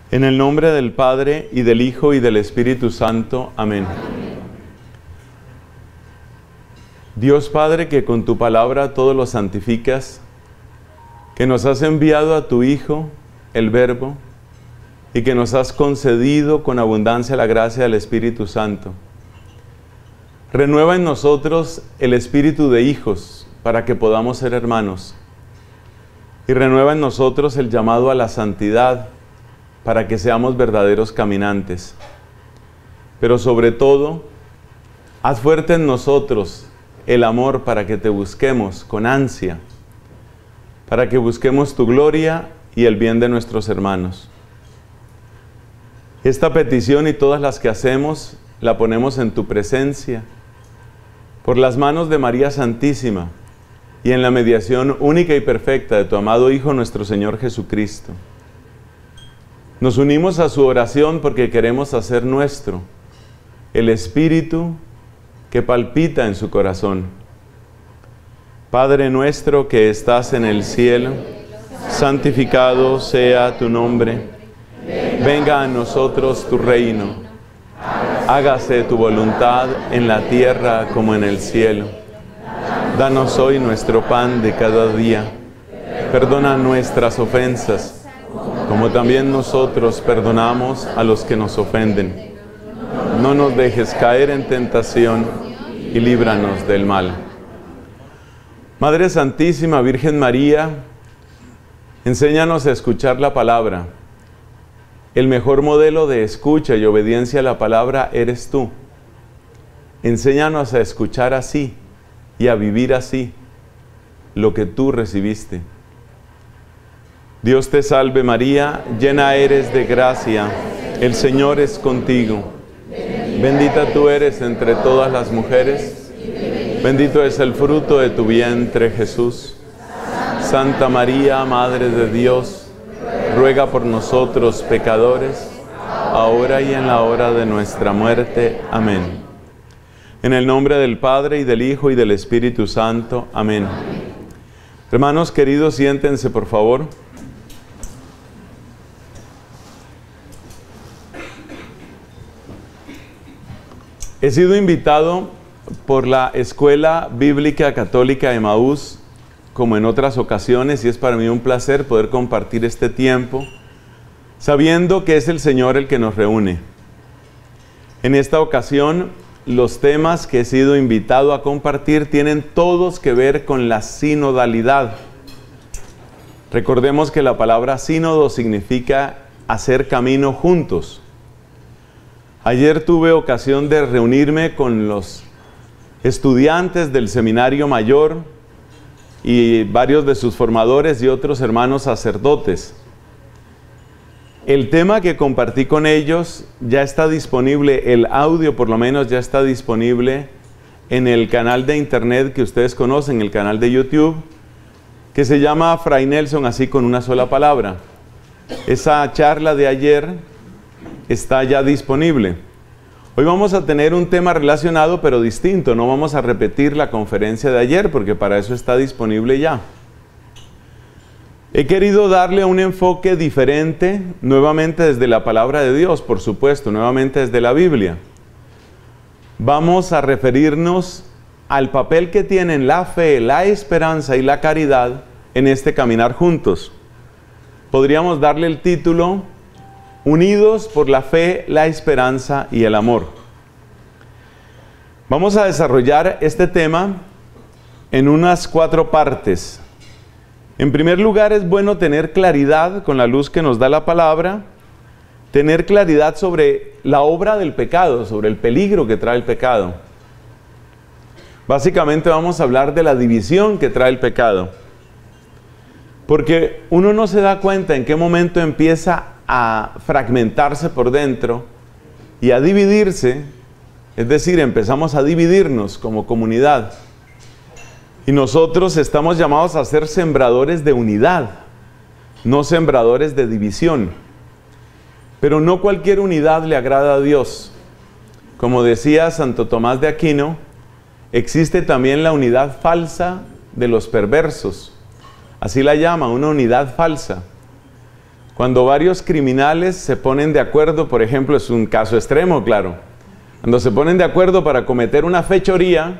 En el nombre del Padre, y del Hijo, y del Espíritu Santo. Amén. Dios Padre, que con tu palabra todo lo santificas, que nos has enviado a tu Hijo, el Verbo, y que nos has concedido con abundancia la gracia del Espíritu Santo. Renueva en nosotros el espíritu de hijos, para que podamos ser hermanos. Y renueva en nosotros el llamado a la santidad, para que seamos verdaderos caminantes. Pero sobre todo, haz fuerte en nosotros el amor para que te busquemos con ansia, para que busquemos tu gloria y el bien de nuestros hermanos. Esta petición y todas las que hacemos, la ponemos en tu presencia, por las manos de María Santísima, y en la mediación única y perfecta de tu amado Hijo, nuestro Señor Jesucristo. Nos unimos a su oración porque queremos hacer nuestro el espíritu que palpita en su corazón. Padre nuestro que estás en el cielo, santificado sea tu nombre. Venga a nosotros tu reino. Hágase tu voluntad en la tierra como en el cielo. Danos hoy nuestro pan de cada día. Perdona nuestras ofensas, como también nosotros perdonamos a los que nos ofenden. No nos dejes caer en tentación y líbranos del mal. Madre Santísima, Virgen María, enséñanos a escuchar la palabra. El mejor modelo de escucha y obediencia a la palabra eres tú. Enséñanos a escuchar así y a vivir así lo que tú recibiste. Dios te salve María, llena eres de gracia, el Señor es contigo. Bendita tú eres entre todas las mujeres, bendito es el fruto de tu vientre Jesús. Santa María, Madre de Dios, ruega por nosotros pecadores, ahora y en la hora de nuestra muerte. Amén. En el nombre del Padre, y del Hijo, y del Espíritu Santo. Amén. Hermanos queridos, siéntense por favor. He sido invitado por la Escuela Bíblica Católica Emaús, como en otras ocasiones, y es para mí un placer poder compartir este tiempo, sabiendo que es el Señor el que nos reúne. En esta ocasión, los temas que he sido invitado a compartir tienen todos que ver con la sinodalidad. Recordemos que la palabra sínodo significa hacer camino juntos. Ayer tuve ocasión de reunirme con los estudiantes del Seminario Mayor y varios de sus formadores y otros hermanos sacerdotes. El tema que compartí con ellos ya está disponible, el audio por lo menos ya está disponible en el canal de internet que ustedes conocen, el canal de YouTube, que se llama Fray Nelson, así con una sola palabra. Esa charla de ayer está ya disponible. Hoy vamos a tener un tema relacionado pero distinto. No vamos a repetir la conferencia de ayer porque para eso está disponible ya. He querido darle un enfoque diferente, nuevamente desde la palabra de Dios, por supuesto, nuevamente desde la Biblia. Vamos a referirnos al papel que tienen la fe, la esperanza y la caridad en este caminar juntos. Podríamos darle el título: Unidos por la fe, la esperanza y el amor. Vamos a desarrollar este tema en unas 4 partes. En primer lugar, es bueno tener claridad con la luz que nos da la palabra, tener claridad sobre la obra del pecado, sobre el peligro que trae el pecado. Básicamente vamos a hablar de la división que trae el pecado. Porque uno no se da cuenta en qué momento empieza a fragmentarse por dentro y a dividirse, es decir, empezamos a dividirnos como comunidad. Y nosotros estamos llamados a ser sembradores de unidad, no sembradores de división. Pero no cualquier unidad le agrada a Dios. Como decía Santo Tomás de Aquino, existe también la unidad falsa de los perversos. Así la llama, una unidad falsa. Cuando varios criminales se ponen de acuerdo, por ejemplo, es un caso extremo, claro. Cuando se ponen de acuerdo para cometer una fechoría,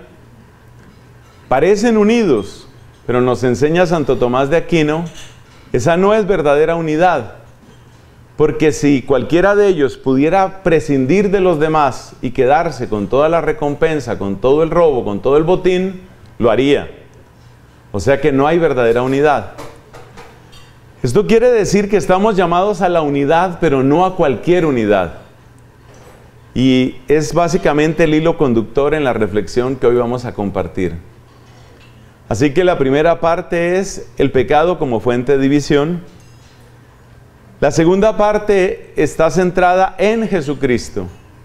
parecen unidos, pero nos enseña Santo Tomás de Aquino, esa no es verdadera unidad. Porque si cualquiera de ellos pudiera prescindir de los demás y quedarse con toda la recompensa, con todo el robo, con todo el botín, lo haría. O sea que no hay verdadera unidad. Esto quiere decir que estamos llamados a la unidad, pero no a cualquier unidad. Y es básicamente el hilo conductor en la reflexión que hoy vamos a compartir. Así que la primera parte es el pecado como fuente de división. La segunda parte está centrada en Jesucristo.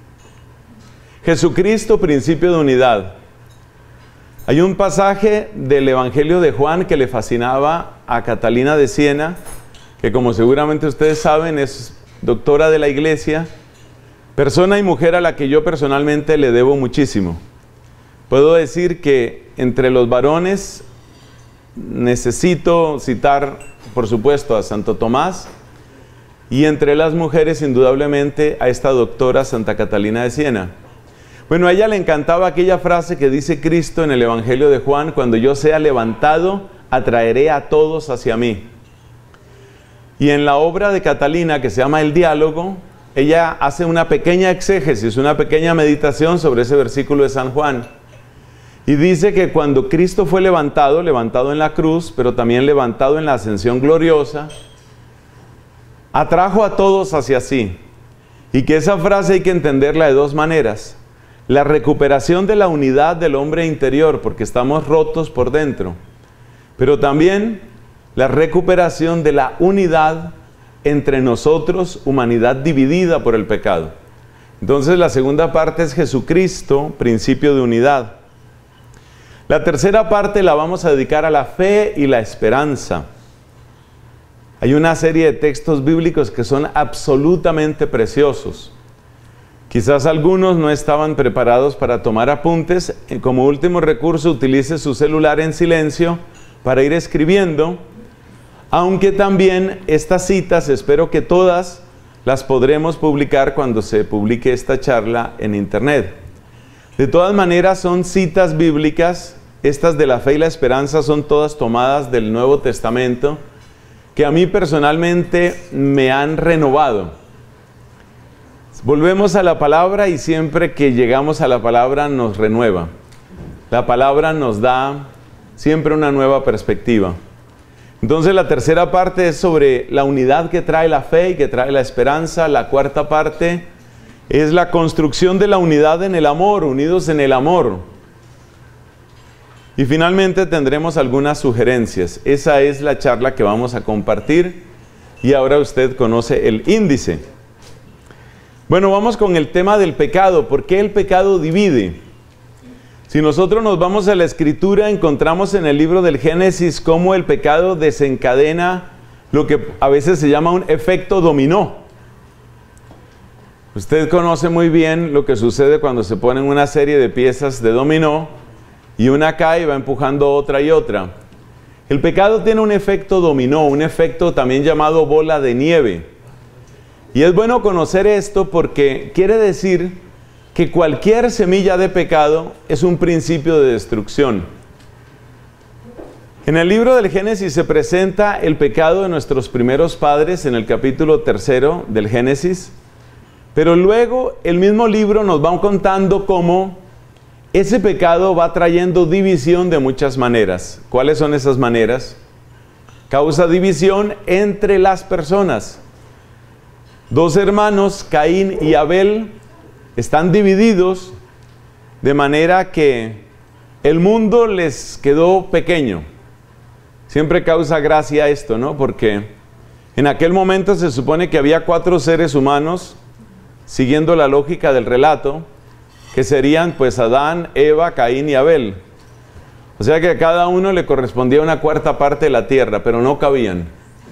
Jesucristo, principio de unidad. Hay un pasaje del Evangelio de Juan que le fascinaba a Catalina de Siena, que como seguramente ustedes saben es doctora de la iglesia, persona y mujer a la que yo personalmente le debo muchísimo. Puedo decir que entre los varones necesito citar, por supuesto, a Santo Tomás, y entre las mujeres, indudablemente, a esta doctora Santa Catalina de Siena. Bueno, a ella le encantaba aquella frase que dice Cristo en el Evangelio de Juan: cuando yo sea levantado, atraeré a todos hacia mí. Y en la obra de Catalina, que se llama El Diálogo, ella hace una pequeña exégesis, una pequeña meditación sobre ese versículo de San Juan. Y dice que cuando Cristo fue levantado en la cruz, pero también levantado en la ascensión gloriosa, atrajo a todos hacia sí. Y que esa frase hay que entenderla de dos maneras. La recuperación de la unidad del hombre interior, porque estamos rotos por dentro. Pero también la recuperación de la unidad entre nosotros, humanidad dividida por el pecado. Entonces la segunda parte es Jesucristo, principio de unidad. La tercera parte la vamos a dedicar a la fe y la esperanza. Hay una serie de textos bíblicos que son absolutamente preciosos. Quizás algunos no estaban preparados para tomar apuntes. Como último recurso, utilice su celular en silencio para ir escribiendo. Aunque también estas citas, espero que todas las podremos publicar cuando se publique esta charla en internet. De todas maneras, son citas bíblicas. Estas de la fe y la esperanza son todas tomadas del Nuevo Testamento, que a mí personalmente me han renovado. Volvemos a la palabra y siempre que llegamos a la palabra nos renueva. La palabra nos da siempre una nueva perspectiva. Entonces la tercera parte es sobre la unidad que trae la fe y que trae la esperanza. La cuarta parte es la construcción de la unidad en el amor, unidos en el amor. Y finalmente tendremos algunas sugerencias. Esa es la charla que vamos a compartir y ahora usted conoce el índice. Bueno, vamos con el tema del pecado. ¿Por qué el pecado divide? Si nosotros nos vamos a la Escritura, encontramos en el libro del Génesis cómo el pecado desencadena lo que a veces se llama un efecto dominó. Usted conoce muy bien lo que sucede cuando se ponen una serie de piezas de dominó y una cae y va empujando otra y otra. El pecado tiene un efecto dominó, un efecto también llamado bola de nieve. Y es bueno conocer esto porque quiere decir que cualquier semilla de pecado es un principio de destrucción. En el libro del Génesis se presenta el pecado de nuestros primeros padres en el capítulo 3 del Génesis, pero luego el mismo libro nos va contando cómo ese pecado va trayendo división de muchas maneras. ¿Cuáles son esas maneras? Causa división entre las personas. Dos hermanos, Caín y Abel, están divididos de manera que el mundo les quedó pequeño. Siempre causa gracia esto, ¿no? Porque en aquel momento se supone que había 4 seres humanos, siguiendo la lógica del relato, que serían pues Adán, Eva, Caín y Abel. O sea que a cada uno le correspondía una cuarta parte de la tierra, pero no cabían.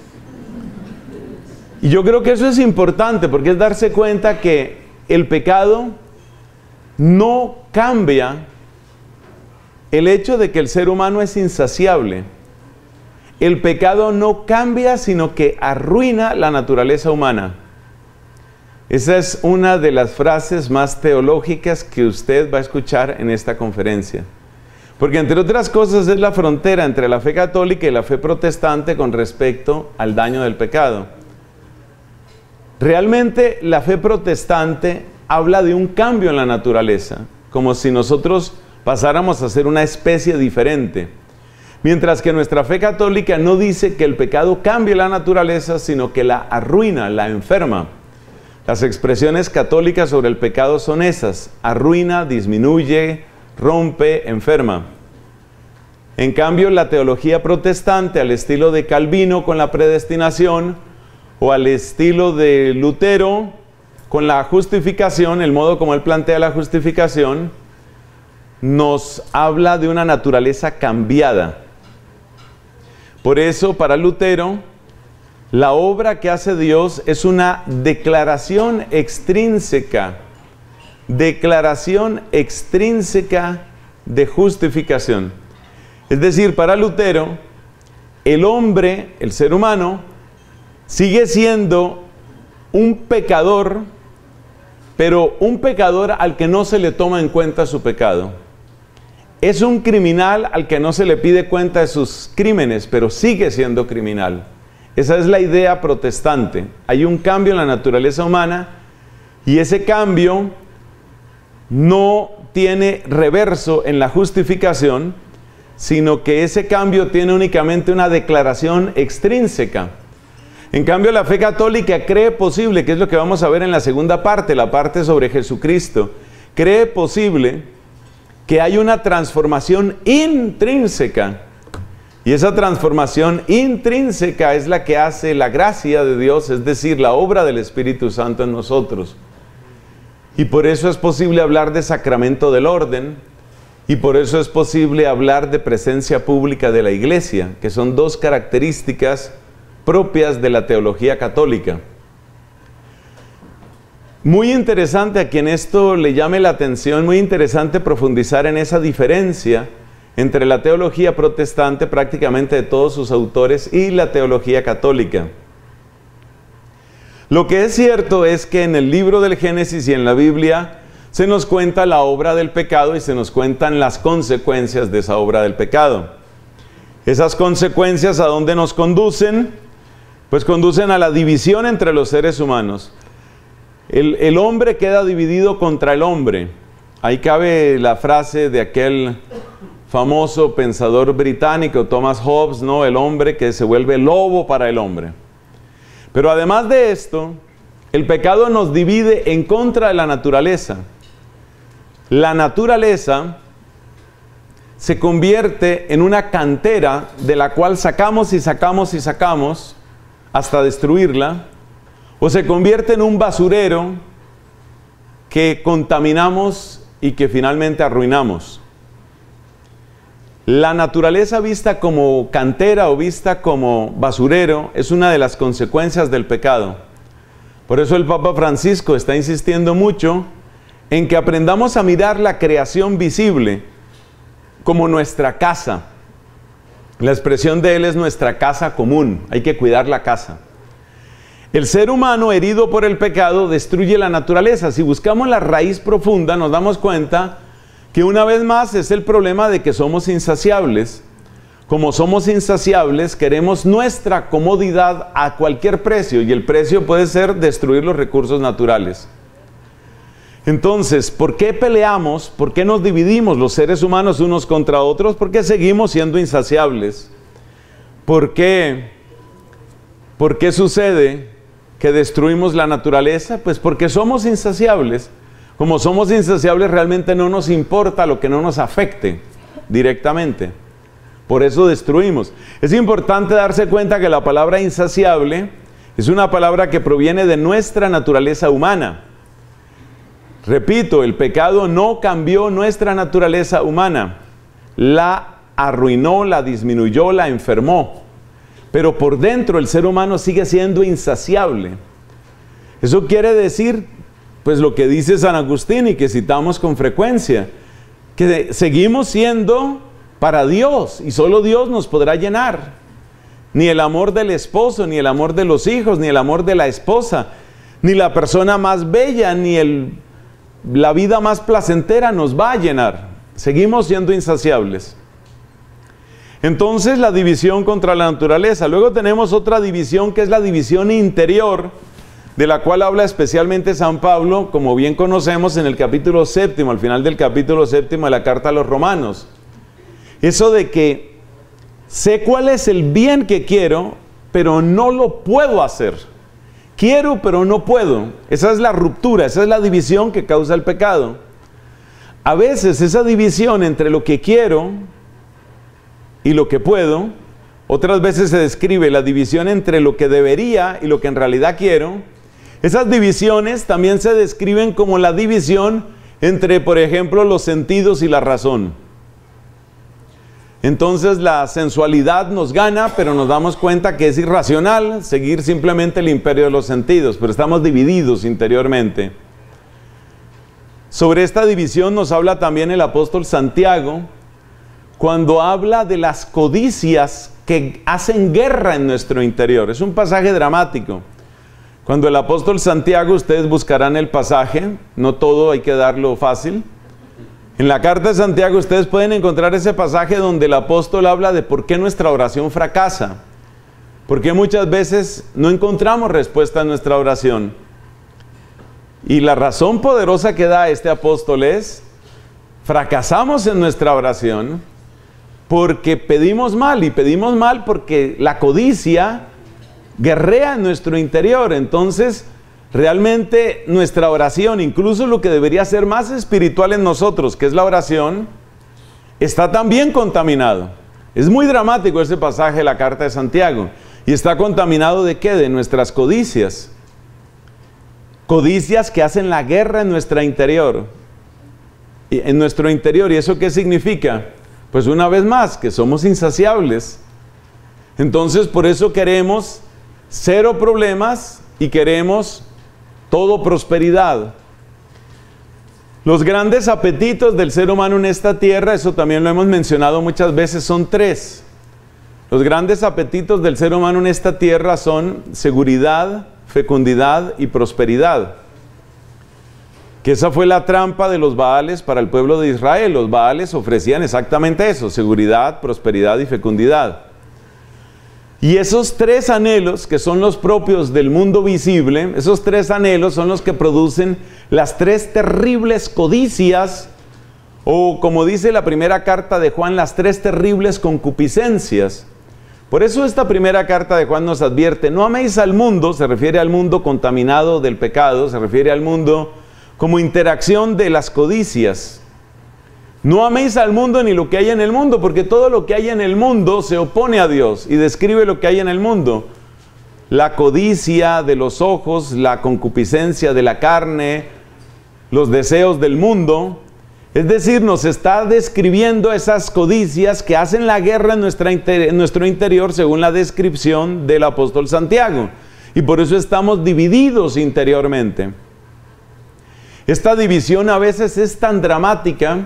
Y yo creo que eso es importante porque es darse cuenta que el pecado no cambia el hecho de que el ser humano es insaciable. el pecado no cambia, sino que arruina la naturaleza humana. Esa es una de las frases más teológicas que usted va a escuchar en esta conferencia. Porque entre otras cosas es la frontera entre la fe católica y la fe protestante con respecto al daño del pecado. Realmente la fe protestante habla de un cambio en la naturaleza, como si nosotros pasáramos a ser una especie diferente. Mientras que nuestra fe católica no dice que el pecado cambie la naturaleza, sino que la arruina, la enferma. Las expresiones católicas sobre el pecado son esas: arruina, disminuye, rompe, enferma. En cambio, la teología protestante, al estilo de Calvino con la predestinación, o al estilo de Lutero con la justificación, el modo como él plantea la justificación, nos habla de una naturaleza cambiada. Por eso, para Lutero, la obra que hace Dios es una declaración extrínseca de justificación. Es decir, para Lutero, el hombre, el ser humano, sigue siendo un pecador, pero un pecador al que no se le toma en cuenta su pecado. Es un criminal al que no se le pide cuenta de sus crímenes, pero sigue siendo criminal. Esa es la idea protestante. Hay un cambio en la naturaleza humana y ese cambio no tiene reverso en la justificación, sino que ese cambio tiene únicamente una declaración extrínseca. En cambio, la fe católica cree posible, que es lo que vamos a ver en la segunda parte, la parte sobre Jesucristo, cree posible que hay una transformación intrínseca. Y esa transformación intrínseca es la que hace la gracia de Dios, es decir, la obra del Espíritu Santo en nosotros. Y por eso es posible hablar de sacramento del orden, y por eso es posible hablar de presencia pública de la Iglesia, que son dos características propias de la teología católica. Muy interesante, a quien esto le llame la atención, muy interesante profundizar en esa diferencia entre la teología protestante, prácticamente de todos sus autores, y la teología católica. Lo que es cierto es que en el libro del Génesis y en la Biblia se nos cuenta la obra del pecado y se nos cuentan las consecuencias de esa obra del pecado. Esas consecuencias, ¿a dónde nos conducen? Pues conducen a la división entre los seres humanos. El hombre queda dividido contra el hombre. Ahí cabe la frase de aquel famoso pensador británico, Thomas Hobbes, ¿no? El hombre que se vuelve lobo para el hombre. Pero además de esto, el pecado nos divide en contra de la naturaleza. La naturaleza se convierte en una cantera de la cual sacamos y sacamos y sacamos hasta destruirla, o se convierte en un basurero que contaminamos y que finalmente arruinamos. La naturaleza vista como cantera o vista como basurero es una de las consecuencias del pecado. Por eso el Papa Francisco está insistiendo mucho en que aprendamos a mirar la creación visible como nuestra casa. La expresión de él es nuestra casa común, hay que cuidar la casa. El ser humano herido por el pecado destruye la naturaleza. Si buscamos la raíz profunda, nos damos cuenta que una vez más es el problema de que somos insaciables. Como somos insaciables, queremos nuestra comodidad a cualquier precio, y el precio puede ser destruir los recursos naturales. Entonces, ¿por qué peleamos? ¿Por qué nos dividimos los seres humanos unos contra otros? Porque seguimos siendo insaciables. ¿Por qué? ¿Por qué sucede que destruimos la naturaleza? Pues porque somos insaciables. Como somos insaciables, realmente no nos importa lo que no nos afecte directamente. Por eso destruimos. Es importante darse cuenta que la palabra insaciable es una palabra que proviene de nuestra naturaleza humana. Repito, el pecado no cambió nuestra naturaleza humana. La arruinó, la disminuyó, la enfermó. Pero por dentro el ser humano sigue siendo insaciable. Eso quiere decir, pues lo que dice San Agustín y que citamos con frecuencia, que seguimos siendo para Dios y solo Dios nos podrá llenar. ni el amor del esposo, ni el amor de los hijos, ni el amor de la esposa, ni la persona más bella, ni la vida más placentera nos va a llenar. Seguimos siendo insaciables. Entonces, la división contra la naturaleza. Luego tenemos otra división, que es la división interior, de la cual habla especialmente San Pablo, como bien conocemos, en el capítulo 7, al final del capítulo 7 de la carta a los Romanos. Eso de que sé cuál es el bien que quiero, pero no lo puedo hacer. Quiero, pero no puedo. Esa es la ruptura, esa es la división que causa el pecado. A veces esa división entre lo que quiero y lo que puedo, otras veces se describe la división entre lo que debería y lo que en realidad quiero. Esas divisiones también se describen como la división entre, por ejemplo, los sentidos y la razón. Entonces la sensualidad nos gana, pero nos damos cuenta que es irracional seguir simplemente el imperio de los sentidos, pero estamos divididos interiormente. Sobre esta división nos habla también el apóstol Santiago, cuando habla de las codicias que hacen guerra en nuestro interior. Es un pasaje dramático. Cuando el apóstol Santiago, ustedes buscarán el pasaje, no todo hay que darlo fácil. En la carta de Santiago ustedes pueden encontrar ese pasaje donde el apóstol habla de por qué nuestra oración fracasa. Porque muchas veces no encontramos respuesta a nuestra oración. Y la razón poderosa que da este apóstol es, fracasamos en nuestra oración porque pedimos mal, y pedimos mal porque la codicia guerrea en nuestro interior. Entonces, realmente nuestra oración, incluso lo que debería ser más espiritual en nosotros, que es la oración, está también contaminado. Es muy dramático ese pasaje de la carta de Santiago. ¿Y está contaminado de qué? De nuestras codicias. Codicias que hacen la guerra en nuestro interior. ¿Y eso qué significa? Pues una vez más, que somos insaciables. Entonces, por eso queremos cero problemas y queremos todo prosperidad. Los grandes apetitos del ser humano en esta tierra, eso también lo hemos mencionado muchas veces, son tres. Los grandes apetitos del ser humano en esta tierra son seguridad, fecundidad y prosperidad. Que esa fue la trampa de los Baales para el pueblo de Israel. Los Baales ofrecían exactamente eso: seguridad, prosperidad y fecundidad. Y esos tres anhelos, que son los propios del mundo visible, esos tres anhelos son los que producen las tres terribles codicias, o como dice la primera carta de Juan, las tres terribles concupiscencias. Por eso esta primera carta de Juan nos advierte: no améis al mundo, se refiere al mundo contaminado del pecado, se refiere al mundo como interacción de las codicias. No améis al mundo ni lo que hay en el mundo, porque todo lo que hay en el mundo se opone a Dios y describe lo que hay en el mundo. La codicia de los ojos, la concupiscencia de la carne, los deseos del mundo. Es decir, nos está describiendo esas codicias que hacen la guerra en nuestro interior, según la descripción del apóstol Santiago. Y por eso estamos divididos interiormente. Esta división a veces es tan dramática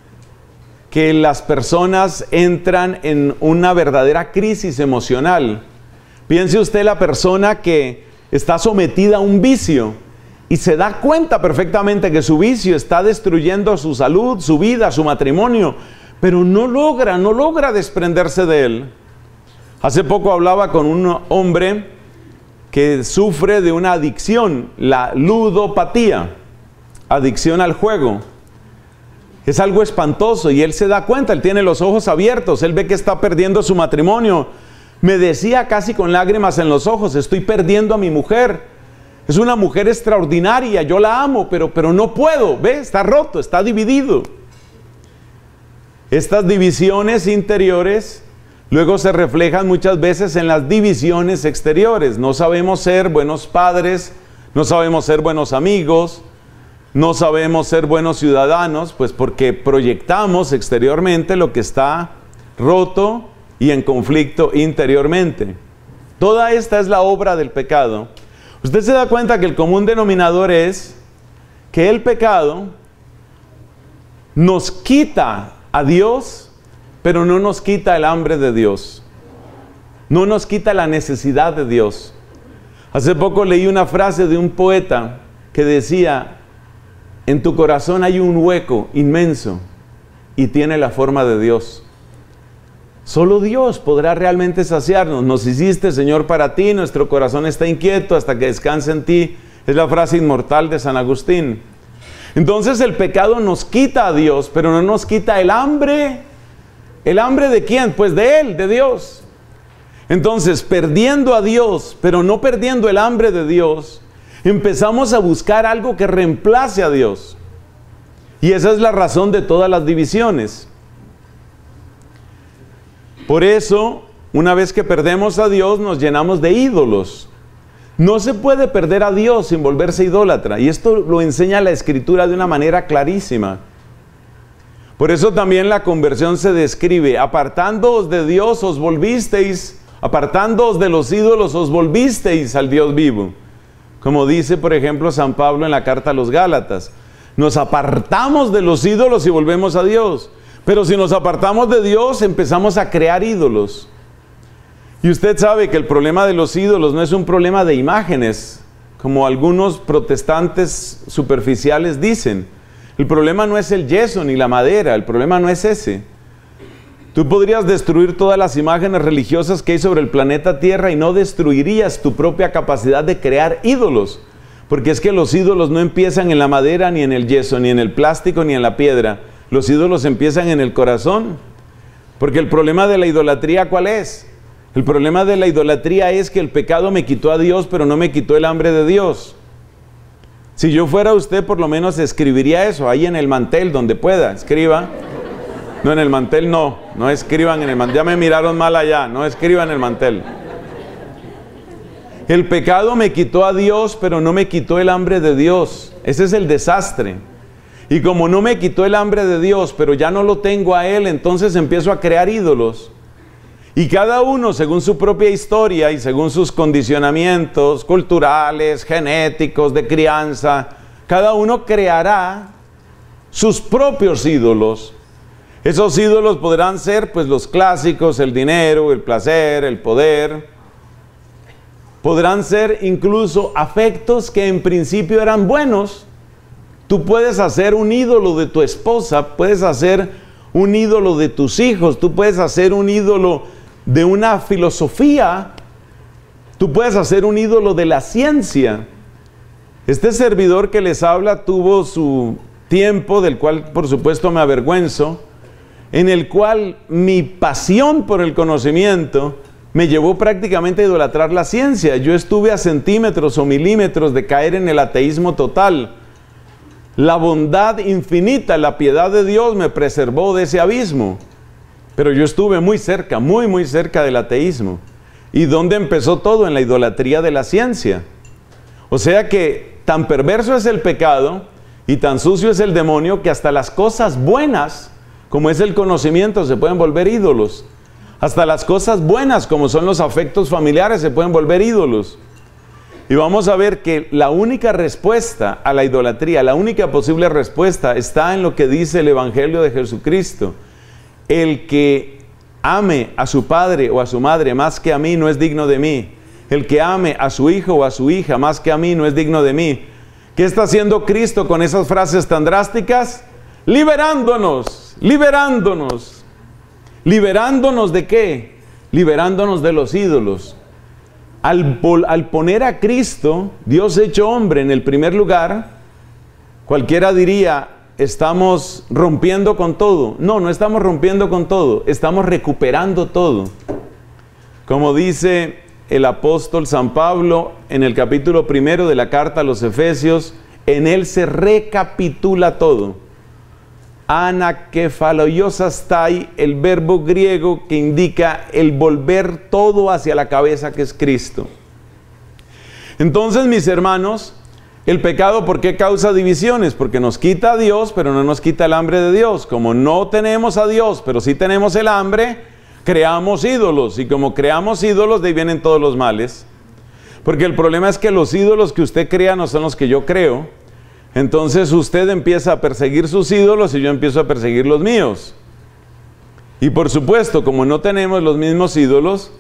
que las personas entran en una verdadera crisis emocional. Piense usted la persona que está sometida a un vicio y se da cuenta perfectamente que su vicio está destruyendo su salud, su vida, su matrimonio, pero no logra desprenderse de él. Hace poco hablaba con un hombre que sufre de una adicción, la ludopatía, adicción al juego. Es algo espantoso y él se da cuenta, él tiene los ojos abiertos, él ve que está perdiendo su matrimonio. Me decía casi con lágrimas en los ojos: estoy perdiendo a mi mujer. Es una mujer extraordinaria, yo la amo, pero no puedo. ¿Ve? Está roto, está dividido. Estas divisiones interiores luego se reflejan muchas veces en las divisiones exteriores. No sabemos ser buenos padres, no sabemos ser buenos amigos, no sabemos ser buenos ciudadanos, pues porque proyectamos exteriormente lo que está roto y en conflicto interiormente. Toda esta es la obra del pecado. Usted se da cuenta que el común denominador es que el pecado nos quita a Dios, pero no nos quita el hambre de Dios. no nos quita la necesidad de Dios. Hace poco leí una frase de un poeta que decía: en tu corazón hay un hueco inmenso y tiene la forma de Dios. Solo Dios podrá realmente saciarnos. Nos hiciste, Señor, para ti, nuestro corazón está inquieto hasta que descanse en ti. Es la frase inmortal de San Agustín. Entonces el pecado nos quita a Dios, pero no nos quita el hambre. ¿El hambre de quién? Pues de Él, de Dios. Entonces, perdiendo a Dios, pero no perdiendo el hambre de Dios, empezamos a buscar algo que reemplace a Dios. Y esa es la razón de todas las divisiones. Por eso, una vez que perdemos a Dios, nos llenamos de ídolos. No se puede perder a Dios sin volverse idólatra. Y esto lo enseña la Escritura de una manera clarísima. Por eso también la conversión se describe: apartándoos de Dios os volvisteis, apartándoos de los ídolos os volvisteis al Dios vivo. Como dice, por ejemplo, San Pablo en la carta a los Gálatas. Nos apartamos de los ídolos y volvemos a Dios. Pero si nos apartamos de Dios, empezamos a crear ídolos. Y usted sabe que el problema de los ídolos no es un problema de imágenes, como algunos protestantes superficiales dicen. El problema no es el yeso ni la madera, el problema no es ese. Tú podrías destruir todas las imágenes religiosas que hay sobre el planeta Tierra y no destruirías tu propia capacidad de crear ídolos. Porque es que los ídolos no empiezan en la madera, ni en el yeso, ni en el plástico, ni en la piedra. Los ídolos empiezan en el corazón. Porque el problema de la idolatría, ¿cuál es? El problema de la idolatría es que el pecado me quitó a Dios, pero no me quitó el hambre de Dios. Si yo fuera usted, por lo menos escribiría eso, ahí en el mantel, donde pueda, escriba. No, en el mantel no escriban en el mantel. Ya me miraron mal allá, no escriban en el mantel. El pecado me quitó a Dios, pero no me quitó el hambre de Dios. Ese es el desastre. Y como no me quitó el hambre de Dios, pero ya no lo tengo a Él, entonces empiezo a crear ídolos. Y cada uno, según su propia historia y según sus condicionamientos culturales, genéticos, de crianza, cada uno creará sus propios ídolos. Esos ídolos podrán ser, pues, los clásicos: el dinero, el placer, el poder. Podrán ser incluso afectos que en principio eran buenos. Tú puedes hacer un ídolo de tu esposa, puedes hacer un ídolo de tus hijos, tú puedes hacer un ídolo de una filosofía, tú puedes hacer un ídolo de la ciencia. Este servidor que les habla tuvo su tiempo, del cual por supuesto me avergüenzo, en el cual mi pasión por el conocimiento me llevó prácticamente a idolatrar la ciencia. Yo estuve a centímetros o milímetros de caer en el ateísmo total. La bondad infinita, la piedad de Dios me preservó de ese abismo. Pero yo estuve muy cerca, muy cerca del ateísmo. ¿Y dónde empezó todo? En la idolatría de la ciencia. O sea que tan perverso es el pecado y tan sucio es el demonio que hasta las cosas buenas, como es el conocimiento, se pueden volver ídolos. Hasta las cosas buenas, como son los afectos familiares, se pueden volver ídolos. Y vamos a ver que la única respuesta a la idolatría, la única posible respuesta, está en lo que dice el Evangelio de Jesucristo. El que ame a su padre o a su madre más que a mí no es digno de mí. El que ame a su hijo o a su hija más que a mí no es digno de mí. ¿Qué está haciendo Cristo con esas frases tan drásticas? Liberándonos, liberándonos. ¿Liberándonos de qué? Liberándonos de los ídolos. Al poner a Cristo, Dios hecho hombre, en el primer lugar, cualquiera diría: estamos rompiendo con todo. No, no estamos rompiendo con todo, estamos recuperando todo. Como dice el apóstol San Pablo en el capítulo 1 de la carta a los Efesios, en él se recapitula todo. Anakefaloiosastai, el verbo griego que indica el volver todo hacia la cabeza, que es Cristo. Entonces, mis hermanos, el pecado, ¿por qué causa divisiones? Porque nos quita a Dios, pero no nos quita el hambre de Dios. Como no tenemos a Dios, pero sí tenemos el hambre, creamos ídolos. Y como creamos ídolos, de ahí vienen todos los males. Porque el problema es que los ídolos que usted crea no son los que yo creo. Entonces usted empieza a perseguir sus ídolos y yo empiezo a perseguir los míos. Y por supuesto, como no tenemos los mismos ídolos,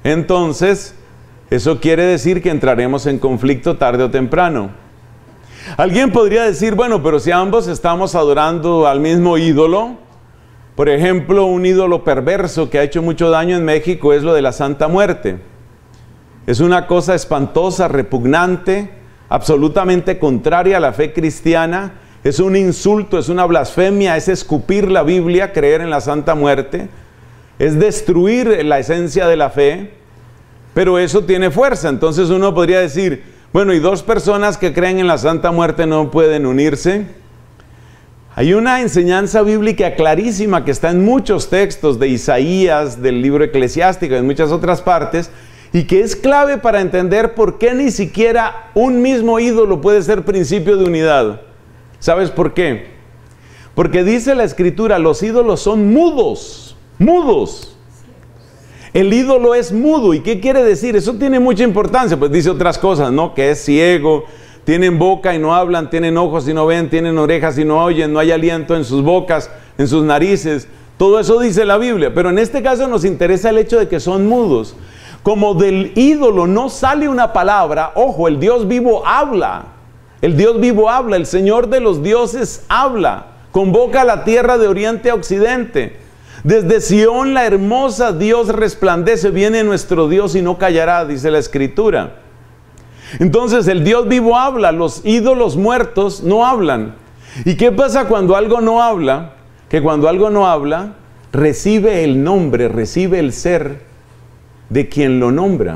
entonces eso quiere decir que entraremos en conflicto tarde o temprano. Alguien podría decir, bueno, pero si ambos estamos adorando al mismo ídolo, por ejemplo, un ídolo perverso que ha hecho mucho daño en México es lo de la Santa Muerte. Es una cosa espantosa, repugnante, absolutamente contraria a la fe cristiana. Es un insulto, es una blasfemia, es escupir la Biblia, creer en la Santa Muerte. Es destruir la esencia de la fe, pero eso tiene fuerza. Entonces uno podría decir, bueno, ¿y dos personas que creen en la Santa Muerte no pueden unirse? Hay una enseñanza bíblica clarísima que está en muchos textos de Isaías, del libro eclesiástico, en muchas otras partes, y que es clave para entender por qué ni siquiera un mismo ídolo puede ser principio de unidad. ¿Sabes por qué? Porque dice la Escritura, los ídolos son mudos, mudos. El ídolo es mudo. ¿Y qué quiere decir? Eso tiene mucha importancia. Pues dice otras cosas, ¿no? Que es ciego, tienen boca y no hablan, tienen ojos y no ven, tienen orejas y no oyen, no hay aliento en sus bocas, en sus narices. Todo eso dice la Biblia. Pero en este caso nos interesa el hecho de que son mudos. Como del ídolo no sale una palabra, ojo, el Dios vivo habla. El Dios vivo habla, el Señor de los dioses habla. Convoca a la tierra de oriente a occidente. Desde Sión la hermosa Dios resplandece, viene nuestro Dios y no callará, dice la Escritura. Entonces el Dios vivo habla, los ídolos muertos no hablan. ¿Y qué pasa cuando algo no habla? Que cuando algo no habla, recibe el nombre, recibe el ser de quien lo nombra.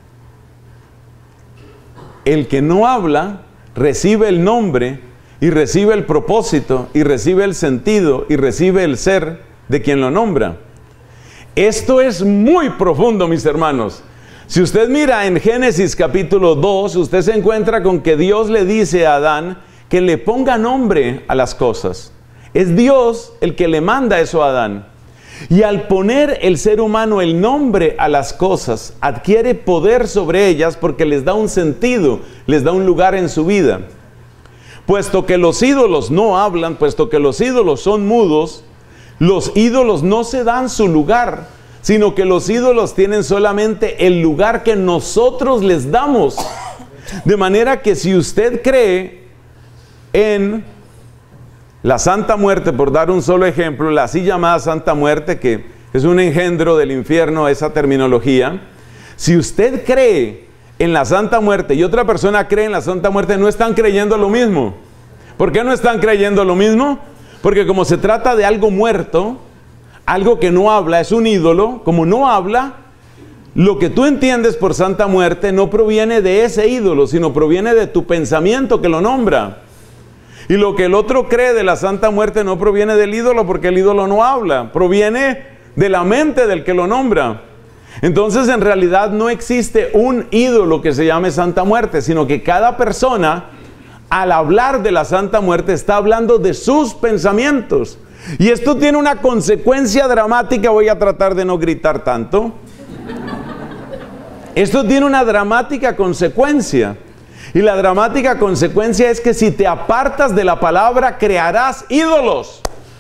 El que no habla, recibe el nombre y recibe el propósito y recibe el sentido y recibe el ser de quien lo nombra. Esto es muy profundo, mis hermanos. Si usted mira en Génesis capítulo 2, usted se encuentra con que Dios le dice a Adán que le ponga nombre a las cosas. Es Dios el que le manda eso a Adán. Y al poner el ser humano el nombre a las cosas, adquiere poder sobre ellas porque les da un sentido, les da un lugar en su vida. Puesto que los ídolos no hablan, puesto que los ídolos son mudos, los ídolos no se dan su lugar, sino que los ídolos tienen solamente el lugar que nosotros les damos. De manera que si usted cree en la Santa Muerte, por dar un solo ejemplo, la así llamada Santa Muerte, que es un engendro del infierno, esa terminología, si usted cree en la Santa Muerte y otra persona cree en la Santa Muerte, no están creyendo lo mismo. ¿Por qué no están creyendo lo mismo? Porque como se trata de algo muerto, algo que no habla, es un ídolo, como no habla, lo que tú entiendes por Santa Muerte no proviene de ese ídolo, sino proviene de tu pensamiento que lo nombra. Y lo que el otro cree de la Santa Muerte no proviene del ídolo, porque el ídolo no habla, proviene de la mente del que lo nombra. Entonces en realidad no existe un ídolo que se llame Santa Muerte, sino que cada persona, al hablar de la Santa Muerte, está hablando de sus pensamientos. Y esto tiene una consecuencia dramática. Voy a tratar de no gritar tanto. Esto tiene una dramática consecuencia. Y la dramática consecuencia es que si te apartas de la palabra, crearás ídolos.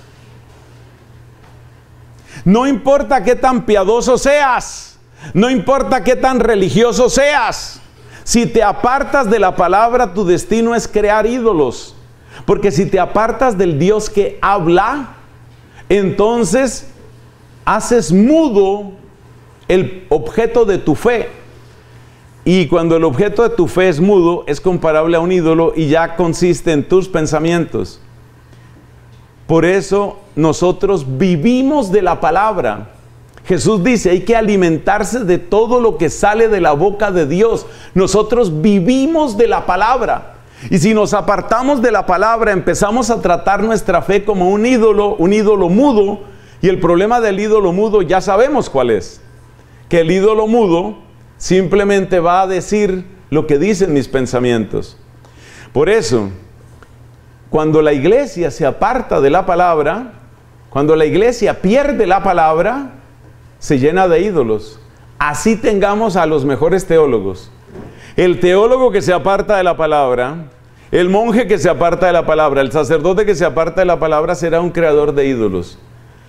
No importa qué tan piadoso seas, no importa qué tan religioso seas. Si te apartas de la palabra, tu destino es crear ídolos. Porque si te apartas del Dios que habla, entonces haces mudo el objeto de tu fe. Y cuando el objeto de tu fe es mudo, es comparable a un ídolo y ya consiste en tus pensamientos. Por eso nosotros vivimos de la palabra. Jesús dice, hay que alimentarse de todo lo que sale de la boca de Dios. Nosotros vivimos de la palabra. Y si nos apartamos de la palabra, empezamos a tratar nuestra fe como un ídolo mudo. Y el problema del ídolo mudo ya sabemos cuál es. Que el ídolo mudo simplemente va a decir lo que dicen mis pensamientos. Por eso, cuando la iglesia se aparta de la palabra, cuando la iglesia pierde la palabra, se llena de ídolos. Así tengamos a los mejores teólogos. El teólogo que se aparta de la palabra, el monje que se aparta de la palabra, el sacerdote que se aparta de la palabra será un creador de ídolos.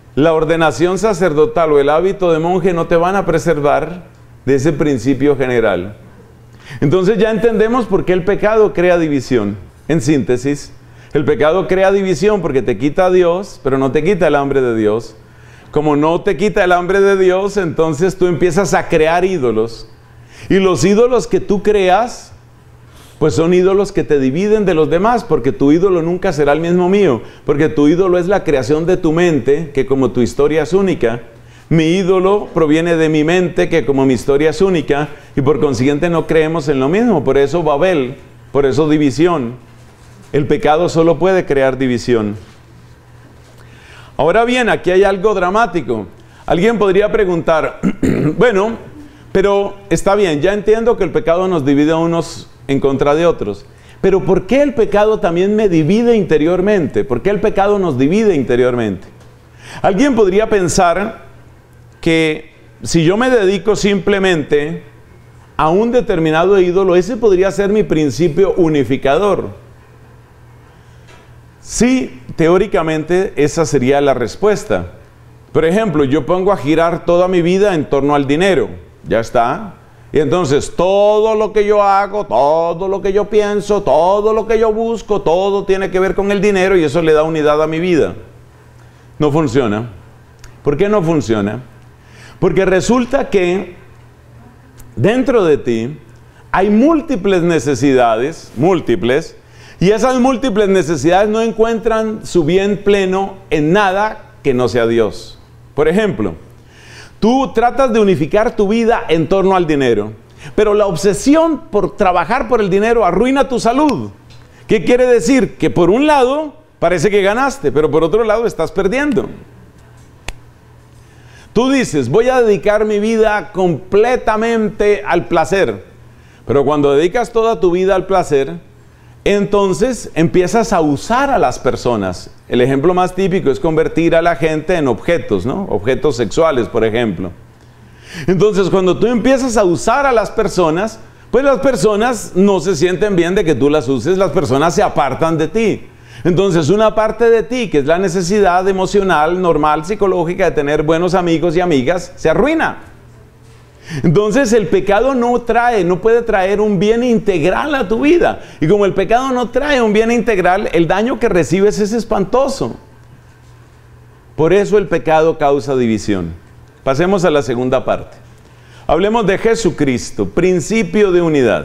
la ordenación sacerdotal o el hábito de monje no te van a preservar de ese principio general. Entonces ya entendemos por qué el pecado crea división. En síntesis, el pecado crea división porque te quita a Dios, pero no te quita el hambre de Dios. Como no te quita el hambre de Dios, entonces tú empiezas a crear ídolos. Y los ídolos que tú creas, pues son ídolos que te dividen de los demás, porque tu ídolo nunca será el mismo mío, porque tu ídolo es la creación de tu mente, que como tu historia es única. Mi ídolo proviene de mi mente, que como mi historia es única, y por consiguiente no creemos en lo mismo. Por eso Babel, por eso división. El pecado solo puede crear división. Ahora bien, aquí hay algo dramático. Alguien podría preguntar, bueno, pero está bien, ya entiendo que el pecado nos divide a unos en contra de otros. Pero ¿por qué el pecado también me divide interiormente? ¿Por qué el pecado nos divide interiormente? Alguien podría pensar que si yo me dedico simplemente a un determinado ídolo, ese podría ser mi principio unificador. Sí, teóricamente esa sería la respuesta. Por ejemplo, yo pongo a girar toda mi vida en torno al dinero. Ya está. Y entonces todo lo que yo hago, todo lo que yo pienso, todo lo que yo busco, todo tiene que ver con el dinero y eso le da unidad a mi vida. No funciona. ¿Por qué no funciona? Porque resulta que dentro de ti hay múltiples necesidades, y esas múltiples necesidades no encuentran su bien pleno en nada que no sea Dios. Por ejemplo, tú tratas de unificar tu vida en torno al dinero, pero la obsesión por trabajar por el dinero arruina tu salud. ¿Qué quiere decir? Que por un lado parece que ganaste, pero por otro lado estás perdiendo. Tú dices, voy a dedicar mi vida completamente al placer, pero cuando dedicas toda tu vida al placer, entonces empiezas a usar a las personas. El ejemplo más típico es convertir a la gente en objetos, ¿no? Objetos sexuales, por ejemplo. Entonces, cuando tú empiezas a usar a las personas, pues las personas no se sienten bien de que tú las uses, las personas se apartan de ti. Entonces, una parte de ti, que es la necesidad emocional, normal, psicológica de tener buenos amigos y amigas, se arruina. Entonces el pecado no puede traer un bien integral a tu vida. Y como el pecado no trae un bien integral, el daño que recibes es espantoso. Por eso el pecado causa división. Pasemos a la segunda parte. Hablemos de Jesucristo, principio de unidad.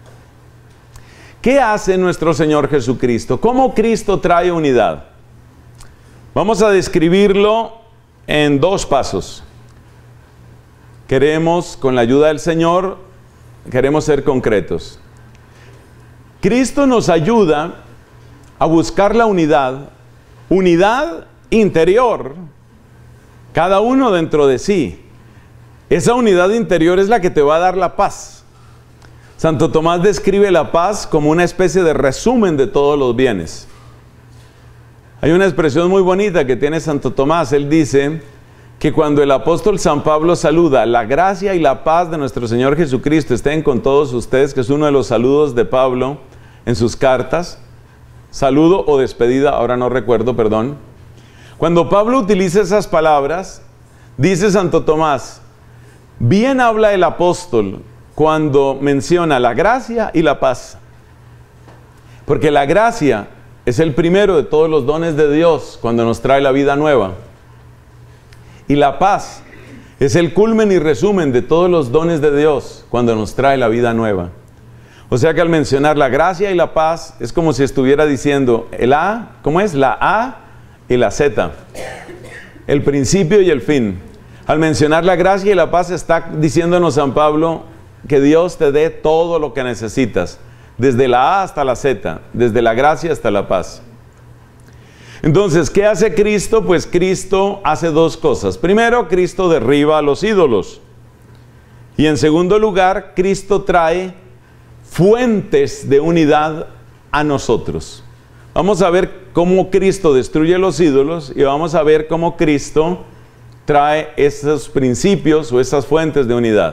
¿Qué hace nuestro Señor Jesucristo? ¿Cómo Cristo trae unidad? Vamos a describirlo en 2 pasos. Queremos, con la ayuda del Señor, queremos ser concretos. Cristo nos ayuda a buscar la unidad interior, cada uno dentro de sí. Esa unidad interior es la que te va a dar la paz. Santo Tomás describe la paz como una especie de resumen de todos los bienes. Hay una expresión muy bonita que tiene Santo Tomás. Él dice que cuando el apóstol San Pablo saluda, la gracia y la paz de nuestro Señor Jesucristo estén con todos ustedes, que es uno de los saludos de Pablo en sus cartas, saludo o despedida, ahora no recuerdo, perdón. Cuando Pablo utiliza esas palabras, dice Santo Tomás, bien habla el apóstol cuando menciona la gracia y la paz. Porque la gracia es el primero de todos los dones de Dios cuando nos trae la vida nueva. Y la paz es el culmen y resumen de todos los dones de Dios cuando nos trae la vida nueva. O sea que al mencionar la gracia y la paz es como si estuviera diciendo el A, ¿cómo es? La A y la Z. El principio y el fin. Al mencionar la gracia y la paz está diciéndonos San Pablo que Dios te dé todo lo que necesitas. Desde la A hasta la Z, desde la gracia hasta la paz. Entonces, ¿qué hace Cristo? Pues Cristo hace 2 cosas. Primero, Cristo derriba a los ídolos. Y en segundo lugar, Cristo trae fuentes de unidad a nosotros. Vamos a ver cómo Cristo destruye los ídolos y vamos a ver cómo Cristo trae esos principios o esas fuentes de unidad.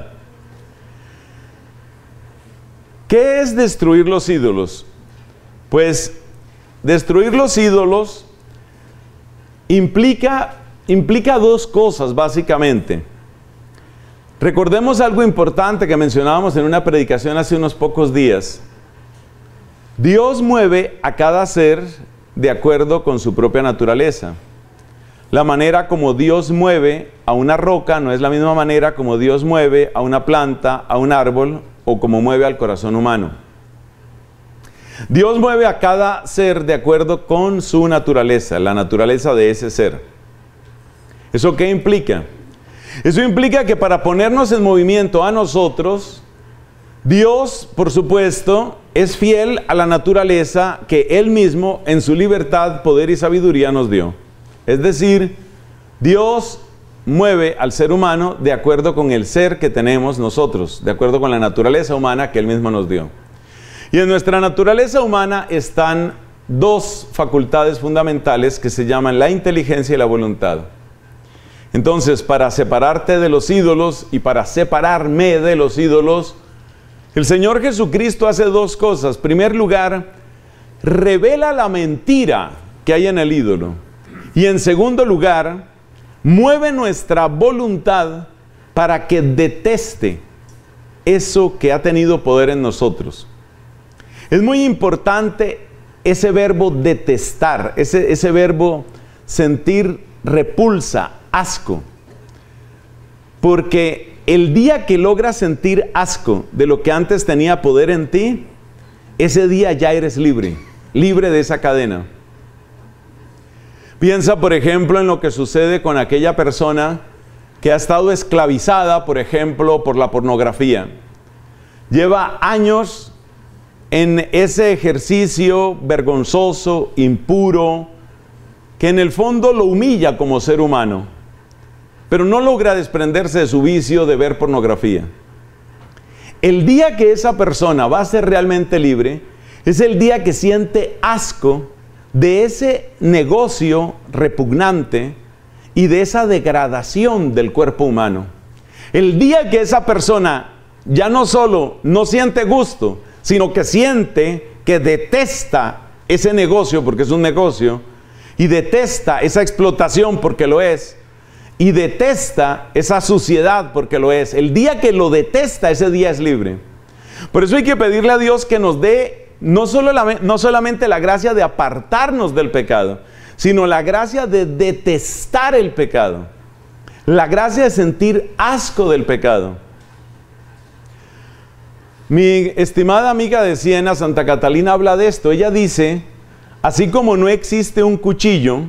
¿Qué es destruir los ídolos? Pues destruir los ídolos implica implica dos cosas básicamente. Recordemos algo importante que mencionábamos en una predicación hace unos pocos días. Dios mueve a cada ser de acuerdo con su propia naturaleza. La manera como Dios mueve a una roca no es la misma manera como Dios mueve a una planta, a un árbol o como mueve al corazón humano. Dios mueve a cada ser de acuerdo con su naturaleza, la naturaleza de ese ser. ¿Eso qué implica? Eso implica que para ponernos en movimiento a nosotros, Dios, por supuesto, es fiel a la naturaleza que Él mismo, en su libertad, poder y sabiduría, nos dio. Es decir, Dios mueve al ser humano de acuerdo con el ser que tenemos nosotros, de acuerdo con la naturaleza humana que Él mismo nos dio. Y en nuestra naturaleza humana están dos facultades fundamentales que se llaman la inteligencia y la voluntad. Entonces, para separarte de los ídolos y para separarme de los ídolos, el Señor Jesucristo hace dos cosas. En primer lugar, revela la mentira que hay en el ídolo. Y en segundo lugar, mueve nuestra voluntad para que deteste eso que ha tenido poder en nosotros. Es muy importante ese verbo detestar, ese verbo sentir repulsa, asco. Porque el día que logras sentir asco de lo que antes tenía poder en ti, ese día ya eres libre, libre de esa cadena. Piensa, por ejemplo, en lo que sucede con aquella persona que ha estado esclavizada, por ejemplo, por la pornografía. Lleva años en ese ejercicio vergonzoso, impuro, que en el fondo lo humilla como ser humano, pero no logra desprenderse de su vicio de ver pornografía. El día que esa persona va a ser realmente libre, es el día que siente asco de ese negocio repugnante y de esa degradación del cuerpo humano. El día que esa persona ya no solo no siente gusto, sino que siente que detesta ese negocio porque es un negocio, y detesta esa explotación porque lo es, y detesta esa suciedad porque lo es. El día que lo detesta, ese día es libre. Por eso hay que pedirle a Dios que nos dé no solamente la gracia de apartarnos del pecado, sino la gracia de detestar el pecado, la gracia de sentir asco del pecado. Mi estimada amiga de Siena, Santa Catalina, habla de esto. Ella dice, así como no existe un cuchillo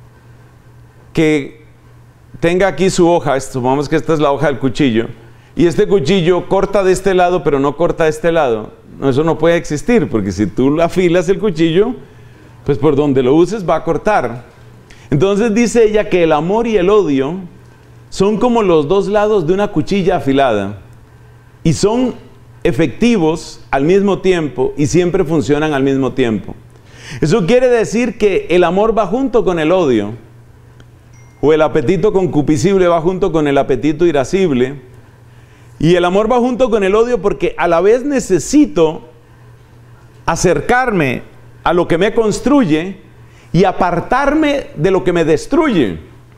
que tenga aquí su hoja, supongamos que esta es la hoja del cuchillo, y este cuchillo corta de este lado, pero no corta de este lado. No, eso no puede existir, porque si tú afilas el cuchillo, pues por donde lo uses va a cortar. Entonces dice ella que el amor y el odio son como los dos lados de una cuchilla afilada, y son efectivos al mismo tiempo y siempre funcionan al mismo tiempo. Eso quiere decir que el amor va junto con el odio, o el apetito concupiscible va junto con el apetito irascible, y el amor va junto con el odio porque a la vez necesito acercarme a lo que me construye y apartarme de lo que me destruye.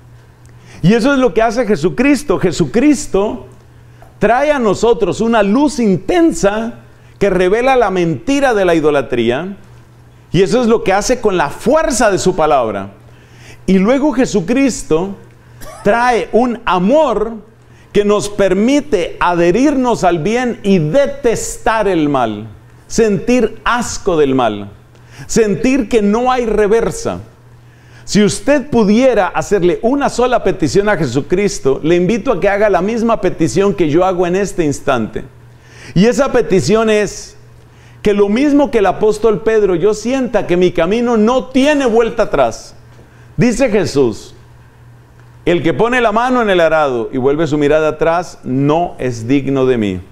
Y eso es lo que hace Jesucristo. Jesucristo trae a nosotros una luz intensa que revela la mentira de la idolatría, y eso es lo que hace con la fuerza de su palabra. Y luego Jesucristo trae un amor que nos permite adherirnos al bien y detestar el mal, sentir asco del mal, sentir que no hay reversa. Si usted pudiera hacerle una sola petición a Jesucristo, le invito a que haga la misma petición que yo hago en este instante. Y esa petición es que lo mismo que el apóstol Pedro, yo sienta que mi camino no tiene vuelta atrás. Dice Jesús, el que pone la mano en el arado y vuelve su mirada atrás, no es digno de mí.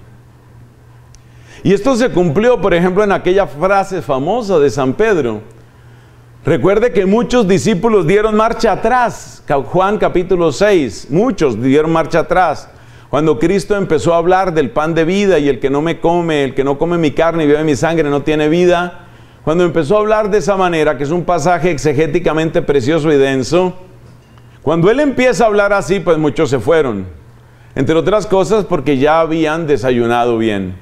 Y esto se cumplió, por ejemplo, en aquella frase famosa de San Pedro. Recuerde que muchos discípulos dieron marcha atrás. Juan capítulo 6, muchos dieron marcha atrás. Cuando Cristo empezó a hablar del pan de vida y el que no come mi carne y bebe mi sangre no tiene vida. Cuando empezó a hablar de esa manera, que es un pasaje exegéticamente precioso y denso, Cuando él empieza a hablar así, pues muchos se fueron. Entre otras cosas porque ya habían desayunado bien.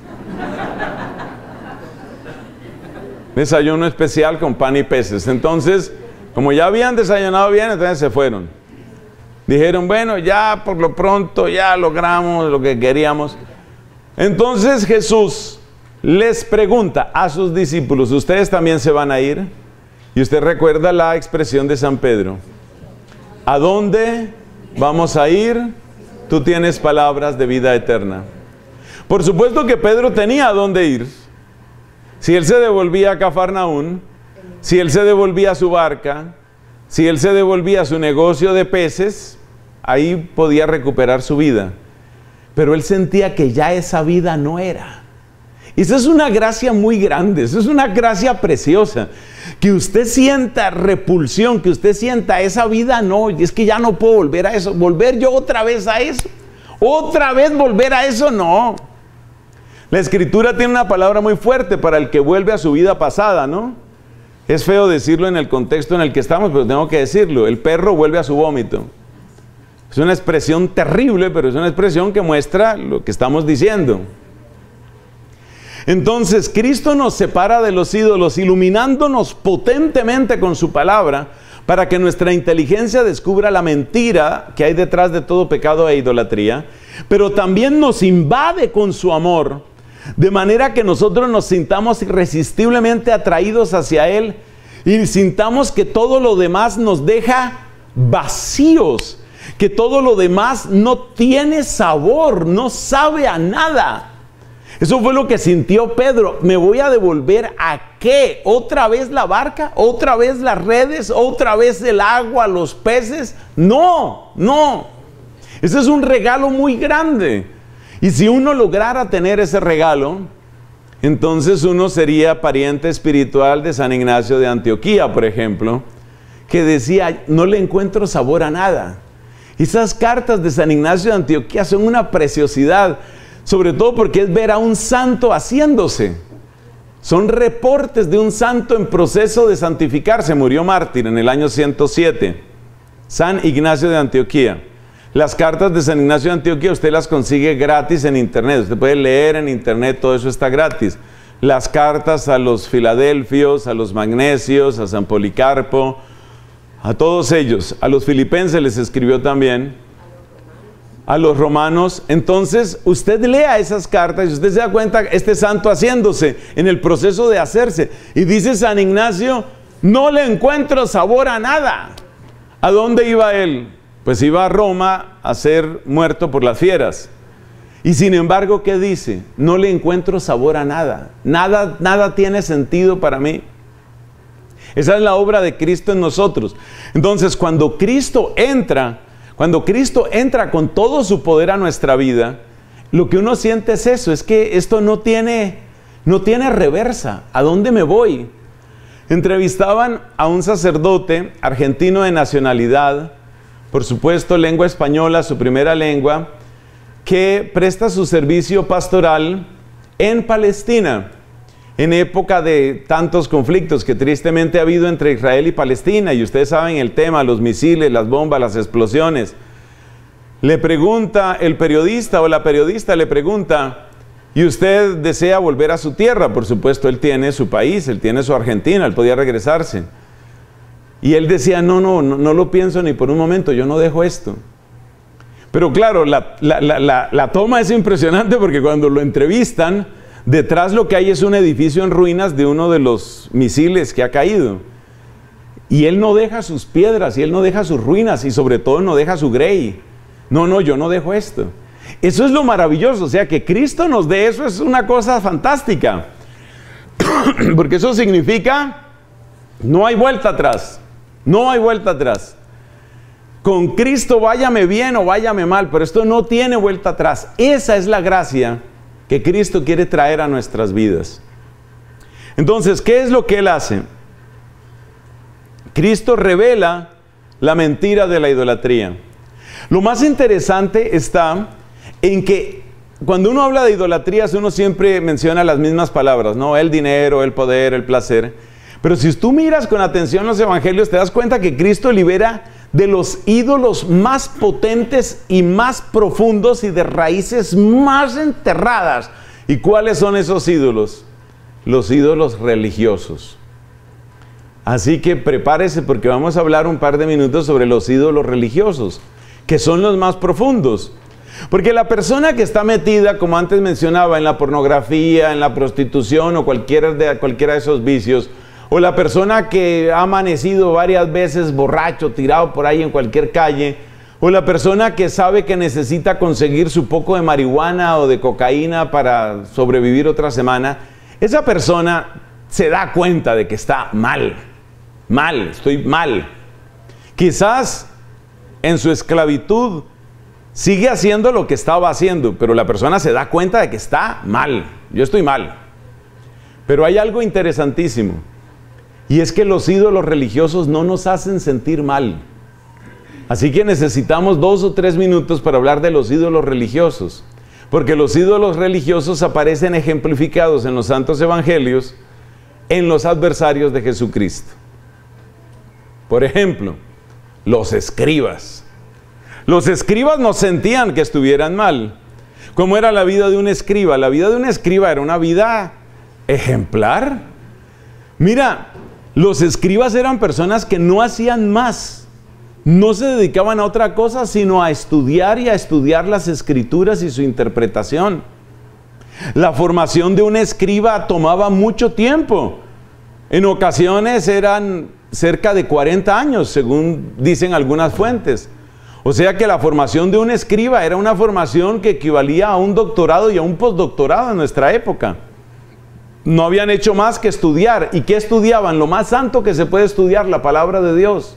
Desayuno especial con pan y peces. Entonces, como ya habían desayunado bien, entonces se fueron. Dijeron, bueno, ya por lo pronto ya logramos lo que queríamos. Entonces Jesús les pregunta a sus discípulos, ¿ustedes también se van a ir? Y usted recuerda la expresión de San Pedro. ¿A dónde vamos a ir? Tú tienes palabras de vida eterna. Por supuesto que Pedro tenía a dónde ir. Si él se devolvía a Cafarnaún, si él se devolvía a su barca, si él se devolvía a su negocio de peces, ahí podía recuperar su vida. Pero él sentía que ya esa vida no era. Y esa es una gracia muy grande, esa es una gracia preciosa. Que usted sienta repulsión, que usted sienta esa vida no, y es que ya no puedo volver a eso. ¿Volver yo otra vez a eso? ¿Otra vez volver a eso? No. La Escritura tiene una palabra muy fuerte para el que vuelve a su vida pasada, ¿no? Es feo decirlo en el contexto en el que estamos, pero tengo que decirlo. El perro vuelve a su vómito. Es una expresión terrible, pero es una expresión que muestra lo que estamos diciendo. Entonces, Cristo nos separa de los ídolos, iluminándonos potentemente con su palabra, para que nuestra inteligencia descubra la mentira que hay detrás de todo pecado e idolatría, pero también nos invade con su amor, de manera que nosotros nos sintamos irresistiblemente atraídos hacia Él y sintamos que todo lo demás nos deja vacíos, que todo lo demás no tiene sabor, no sabe a nada. Eso fue lo que sintió Pedro. ¿Me voy a devolver a qué? ¿Otra vez la barca? ¿Otra vez las redes? ¿Otra vez el agua, los peces? No, no. Ese es un regalo muy grande. Y si uno lograra tener ese regalo, entonces uno sería pariente espiritual de San Ignacio de Antioquía, por ejemplo, que decía, no le encuentro sabor a nada. Esas cartas de San Ignacio de Antioquía son una preciosidad, sobre todo porque es ver a un santo haciéndose. Son reportes de un santo en proceso de santificarse. Murió mártir en el año 107, San Ignacio de Antioquía. Las cartas de San Ignacio de Antioquía usted las consigue gratis en internet. Usted puede leer en internet, todo eso está gratis. Las cartas a los filadelfios, a los magnesios, a San Policarpo, a todos ellos. A los filipenses les escribió también. A los romanos. Entonces usted lea esas cartas y usted se da cuenta, este santo haciéndose, en el proceso de hacerse. Y dice San Ignacio, no le encuentro sabor a nada. ¿A dónde iba él? Pues iba a Roma a ser muerto por las fieras. Y sin embargo, ¿qué dice? No le encuentro sabor a nada. Nada tiene sentido para mí. Esa es la obra de Cristo en nosotros. Entonces, cuando Cristo entra con todo su poder a nuestra vida, lo que uno siente es eso, es que esto no tiene reversa. ¿A dónde me voy? Entrevistaban a un sacerdote argentino de nacionalidad, por supuesto lengua española, su primera lengua, que presta su servicio pastoral en Palestina, en época de tantos conflictos que tristemente ha habido entre Israel y Palestina, y ustedes saben el tema, los misiles, las bombas, las explosiones. Le pregunta el periodista o la periodista, le pregunta, ¿y usted desea volver a su tierra? Por supuesto, él tiene su país, él tiene su Argentina, él podía regresarse. Y él decía, no lo pienso ni por un momento, yo no dejo esto. Pero claro, la toma es impresionante porque cuando lo entrevistan, detrás lo que hay es un edificio en ruinas de uno de los misiles que ha caído. Y él no deja sus piedras, y él no deja sus ruinas, y sobre todo no deja su grey. No, yo no dejo esto. Eso es lo maravilloso, o sea, que Cristo nos dé eso es una cosa fantástica. Porque eso significa, no hay vuelta atrás. No hay vuelta atrás. Con Cristo váyame bien o váyame mal, pero esto no tiene vuelta atrás. Esa es la gracia que Cristo quiere traer a nuestras vidas. Entonces, ¿qué es lo que Él hace? Cristo revela la mentira de la idolatría. Lo más interesante está en que cuando uno habla de idolatrías, uno siempre menciona las mismas palabras, ¿no? El dinero, el poder, el placer. Pero si tú miras con atención los evangelios, te das cuenta que Cristo libera de los ídolos más potentes y más profundos y de raíces más enterradas. ¿Y cuáles son esos ídolos? Los ídolos religiosos. Así que prepárese porque vamos a hablar un par de minutos sobre los ídolos religiosos, que son los más profundos. Porque la persona que está metida, como antes mencionaba, en la pornografía, en la prostitución o cualquiera de esos vicios, o la persona que ha amanecido varias veces borracho, tirado por ahí en cualquier calle, o la persona que sabe que necesita conseguir su poco de marihuana o de cocaína para sobrevivir otra semana, esa persona se da cuenta de que está mal. Estoy mal. Quizás en su esclavitud sigue haciendo lo que estaba haciendo, pero la persona se da cuenta de que está mal. Yo estoy mal. Pero hay algo interesantísimo, y es que los ídolos religiosos no nos hacen sentir mal. Así que necesitamos 2 o 3 minutos para hablar de los ídolos religiosos, porque los ídolos religiosos aparecen ejemplificados en los santos evangelios en los adversarios de Jesucristo. Por ejemplo, los escribas. Los escribas no sentían que estuvieran mal. ¿Cómo era la vida de un escriba? La vida de un escriba era una vida ejemplar. Mira, los escribas eran personas que no hacían más. No se dedicaban a otra cosa sino a estudiar y a estudiar las escrituras y su interpretación. La formación de un escriba tomaba mucho tiempo. En ocasiones eran cerca de 40 años, según dicen algunas fuentes. O sea que la formación de un escriba era una formación que equivalía a un doctorado y a un postdoctorado en nuestra época. No habían hecho más que estudiar. ¿Y qué estudiaban? Lo más santo que se puede estudiar, la palabra de Dios.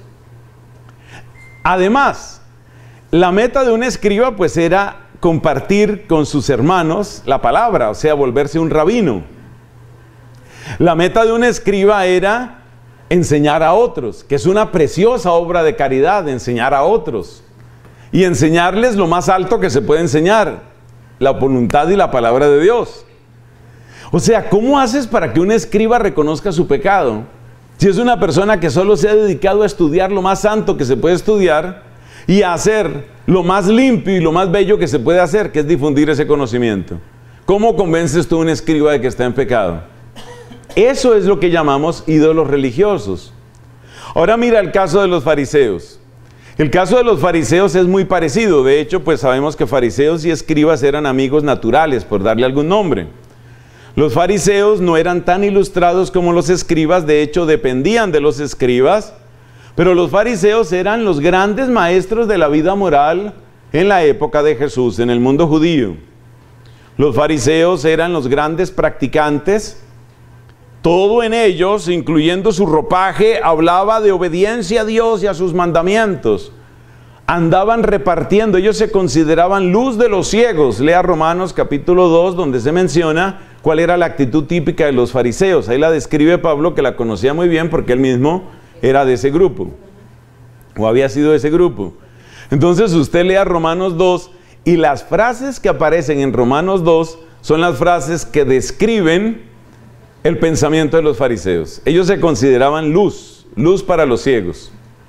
Además, la meta de un escriba pues era compartir con sus hermanos la palabra, o sea, volverse un rabino. La meta de un escriba era enseñar a otros, que es una preciosa obra de caridad, enseñar a otros. Y enseñarles lo más alto que se puede enseñar, la voluntad y la palabra de Dios. O sea, ¿cómo haces para que un escriba reconozca su pecado? Si es una persona que solo se ha dedicado a estudiar lo más santo que se puede estudiar y a hacer lo más limpio y lo más bello que se puede hacer, que es difundir ese conocimiento. ¿Cómo convences tú a un escriba de que está en pecado? Eso es lo que llamamos ídolos religiosos. Ahora mira el caso de los fariseos. El caso de los fariseos es muy parecido. De hecho, pues sabemos que fariseos y escribas eran amigos naturales, por darle algún nombre. Los fariseos no eran tan ilustrados como los escribas, de hecho dependían de los escribas, pero los fariseos eran los grandes maestros de la vida moral en la época de Jesús, en el mundo judío. Los fariseos eran los grandes practicantes. Todo en ellos, incluyendo su ropaje, hablaba de obediencia a Dios y a sus mandamientos. Andaban repartiendo, ellos se consideraban luz de los ciegos. Lea Romanos capítulo 2, donde se menciona cuál era la actitud típica de los fariseos. Ahí la describe Pablo, que la conocía muy bien porque él mismo era de ese grupo, o había sido de ese grupo. Entonces usted lea Romanos 2, y las frases que aparecen en Romanos 2 son las frases que describen el pensamiento de los fariseos. Ellos se consideraban luz para los ciegos.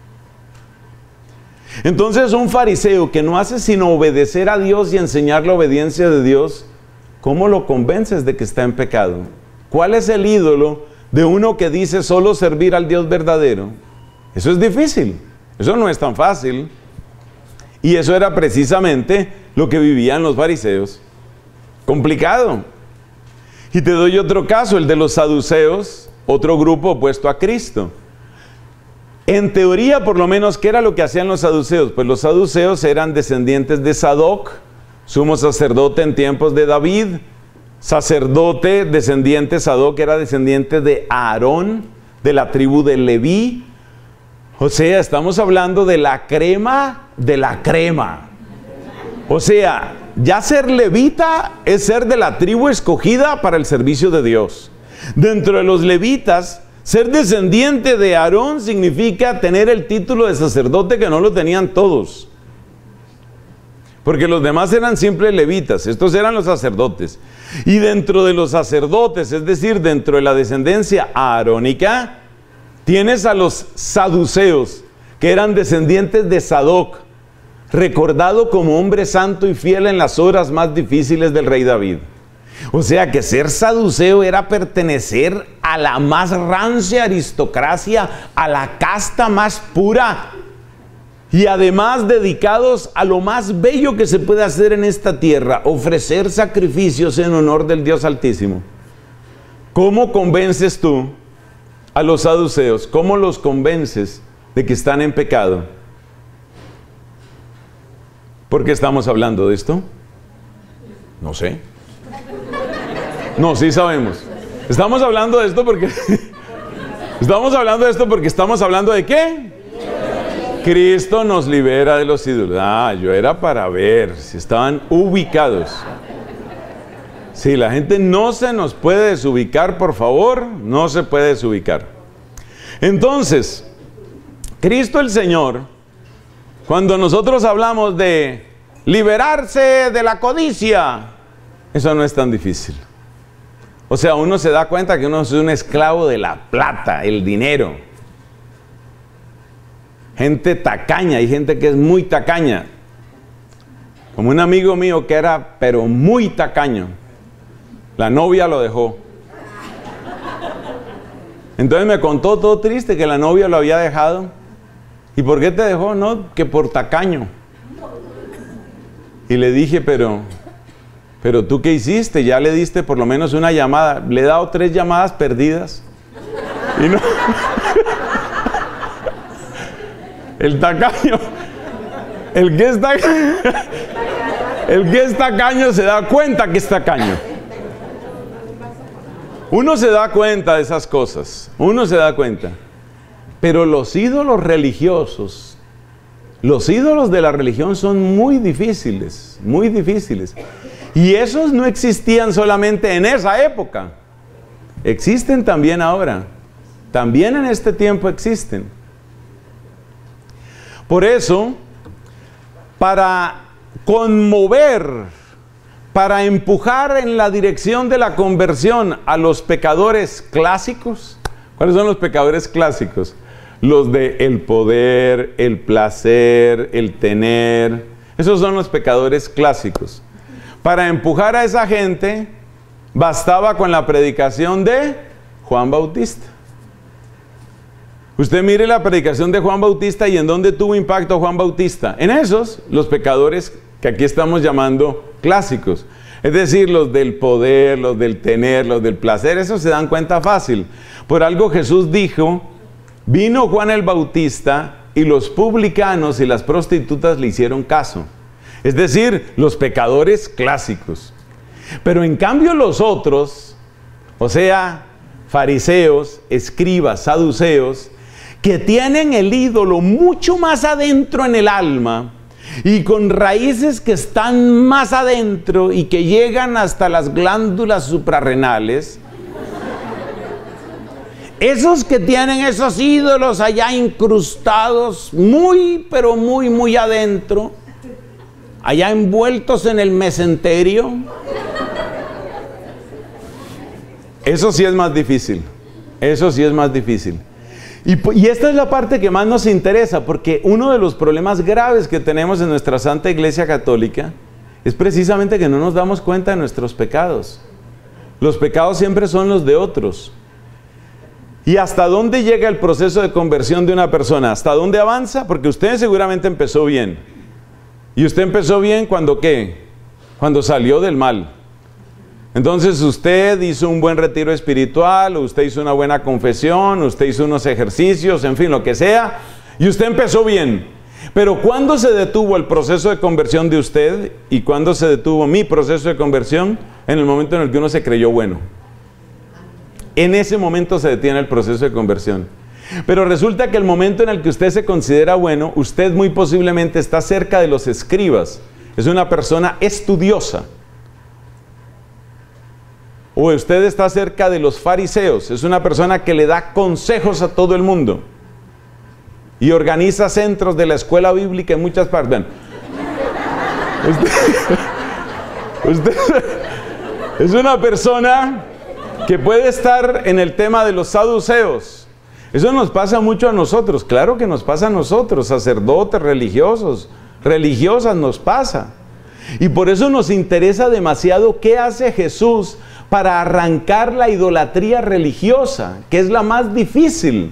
Entonces un fariseo que no hace sino obedecer a Dios y enseñar la obediencia de Dios, ¿cómo lo convences de que está en pecado? ¿Cuál es el ídolo de uno que dice solo servir al Dios verdadero? Eso es difícil, eso no es tan fácil. Y eso era precisamente lo que vivían los fariseos. Complicado. Y te doy otro caso, el de los saduceos, otro grupo opuesto a Cristo. En teoría, por lo menos, ¿qué era lo que hacían los saduceos? Pues los saduceos eran descendientes de Sadoc, sumo sacerdote en tiempos de David, sacerdote descendiente, Sadoc era descendiente de Aarón, de la tribu de Leví. O sea, estamos hablando de la crema de la crema. O sea, ya ser levita es ser de la tribu escogida para el servicio de Dios. Dentro de los levitas, ser descendiente de Aarón significa tener el título de sacerdote, que no lo tenían todos. Porque los demás eran siempre levitas, estos eran los sacerdotes. Y dentro de los sacerdotes, es decir, dentro de la descendencia aarónica, tienes a los saduceos. que eran descendientes de Sadoc, recordado como hombre santo y fiel en las horas más difíciles del rey David. O sea que ser saduceo era pertenecer a la más rancia aristocracia, a la casta más pura, y además dedicados a lo más bello que se puede hacer en esta tierra, ofrecer sacrificios en honor del Dios Altísimo. ¿Cómo convences tú a los saduceos? ¿Cómo los convences de que están en pecado? ¿Por qué estamos hablando de esto? No sé. No, sí sabemos. Estamos hablando de esto porque estamos hablando de ¿qué? Cristo nos libera de los ídolos. Yo era para ver si estaban ubicados. Si la gente no se nos puede desubicar, por favor, no se puede desubicar. Entonces, Cristo el Señor, cuando nosotros hablamos de liberarse de la codicia, eso no es tan difícil. O sea, uno se da cuenta que uno es un esclavo de la plata, el dinero. Gente tacaña, hay gente que es muy tacaña. Como un amigo mío que era, pero muy tacaño. La novia lo dejó. Entonces me contó todo triste que la novia lo había dejado. ¿Y por qué te dejó? No, que por tacaño. Y le dije, pero ¿tú qué hiciste? Ya le diste por lo menos una llamada. Le he dado 3 llamadas perdidas. Y no. El tacaño. El que es tacaño se da cuenta que es tacaño. Uno se da cuenta de esas cosas. Uno se da cuenta. Pero los ídolos religiosos, los ídolos de la religión son muy difíciles, muy difíciles. Y esos no existían solamente en esa época. Existen también ahora. También en este tiempo existen. Por eso, para conmover, para empujar en la dirección de la conversión a los pecadores clásicos. ¿Cuáles son los pecadores clásicos? Los de el poder, el placer, el tener. Esos son los pecadores clásicos. Para empujar a esa gente, bastaba con la predicación de Juan Bautista. Usted mire la predicación de Juan Bautista y en dónde tuvo impacto Juan Bautista. En esos, los pecadores que aquí estamos llamando clásicos. Es decir, los del poder, los del tener, los del placer, esos se dan cuenta fácil. Por algo Jesús dijo, vino Juan el Bautista y los publicanos y las prostitutas le hicieron caso. Es decir, los pecadores clásicos. Pero en cambio los otros, o sea, fariseos, escribas, saduceos, que tienen el ídolo mucho más adentro en el alma y con raíces que están más adentro y que llegan hasta las glándulas suprarrenales. Esos que tienen esos ídolos allá incrustados muy, pero muy, muy adentro, allá envueltos en el mesenterio, eso sí es más difícil. Eso sí es más difícil. Y esta es la parte que más nos interesa, porque uno de los problemas graves que tenemos en nuestra Santa Iglesia Católica es precisamente que no nos damos cuenta de nuestros pecados. Los pecados siempre son los de otros. ¿Y hasta dónde llega el proceso de conversión de una persona? ¿Hasta dónde avanza? Porque usted seguramente empezó bien. ¿Y usted empezó bien cuando qué? Cuando salió del mal. Entonces usted hizo un buen retiro espiritual, usted hizo una buena confesión, usted hizo unos ejercicios, en fin, lo que sea, y usted empezó bien. Pero ¿cuándo se detuvo el proceso de conversión de usted y cuándo se detuvo mi proceso de conversión? En el momento en el que uno se creyó bueno. En ese momento se detiene el proceso de conversión. Pero resulta que el momento en el que usted se considera bueno, usted muy posiblemente está cerca de los escribas. Es una persona estudiosa. O usted está cerca de los fariseos. Es una persona que le da consejos a todo el mundo. Y organiza centros de la escuela bíblica en muchas partes. Bueno, usted es una persona que puede estar en el tema de los saduceos. Eso nos pasa mucho a nosotros, claro que nos pasa a nosotros, sacerdotes, religiosos, religiosas, nos pasa. Y por eso nos interesa demasiado qué hace Jesús para arrancar la idolatría religiosa, que es la más difícil.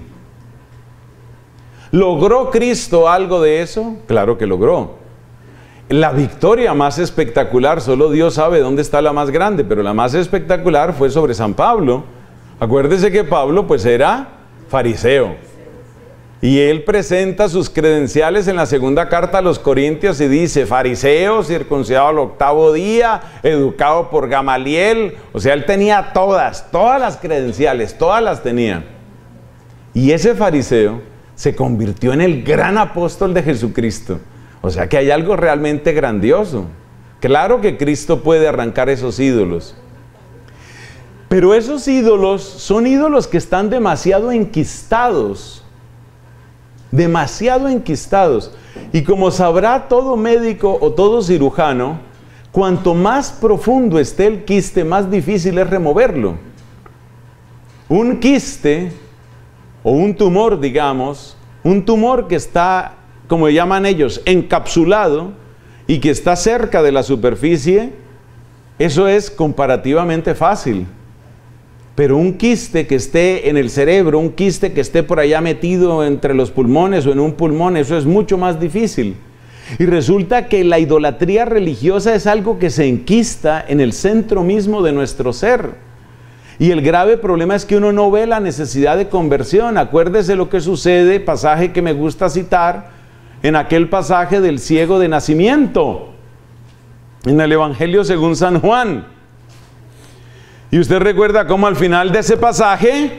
¿Logró Cristo algo de eso? Claro que logró. La victoria más espectacular, solo Dios sabe dónde está la más grande, pero la más espectacular fue sobre San Pablo. Acuérdese que Pablo pues era fariseo. Y él presenta sus credenciales en la segunda carta a los Corintios y dice, fariseo, circuncidado al 8º día, educado por Gamaliel. O sea, él tenía todas las credenciales, todas las tenía. Y ese fariseo se convirtió en el gran apóstol de Jesucristo. O sea que hay algo realmente grandioso. Claro que Cristo puede arrancar esos ídolos. Pero esos ídolos son ídolos que están demasiado enquistados. Demasiado enquistados. Y como sabrá todo médico o todo cirujano, cuanto más profundo esté el quiste, más difícil es removerlo. Un quiste o un tumor, digamos, un tumor que está, como llaman ellos, encapsulado y que está cerca de la superficie, eso es comparativamente fácil. Pero un quiste que esté en el cerebro, un quiste que esté por allá metido entre los pulmones o en un pulmón, eso es mucho más difícil. Y resulta que la idolatría religiosa es algo que se enquista en el centro mismo de nuestro ser. Y el grave problema es que uno no ve la necesidad de conversión. Acuérdese lo que sucede, pasaje que me gusta citar, en aquel pasaje del ciego de nacimiento, en el Evangelio según San Juan. Y usted recuerda cómo al final de ese pasaje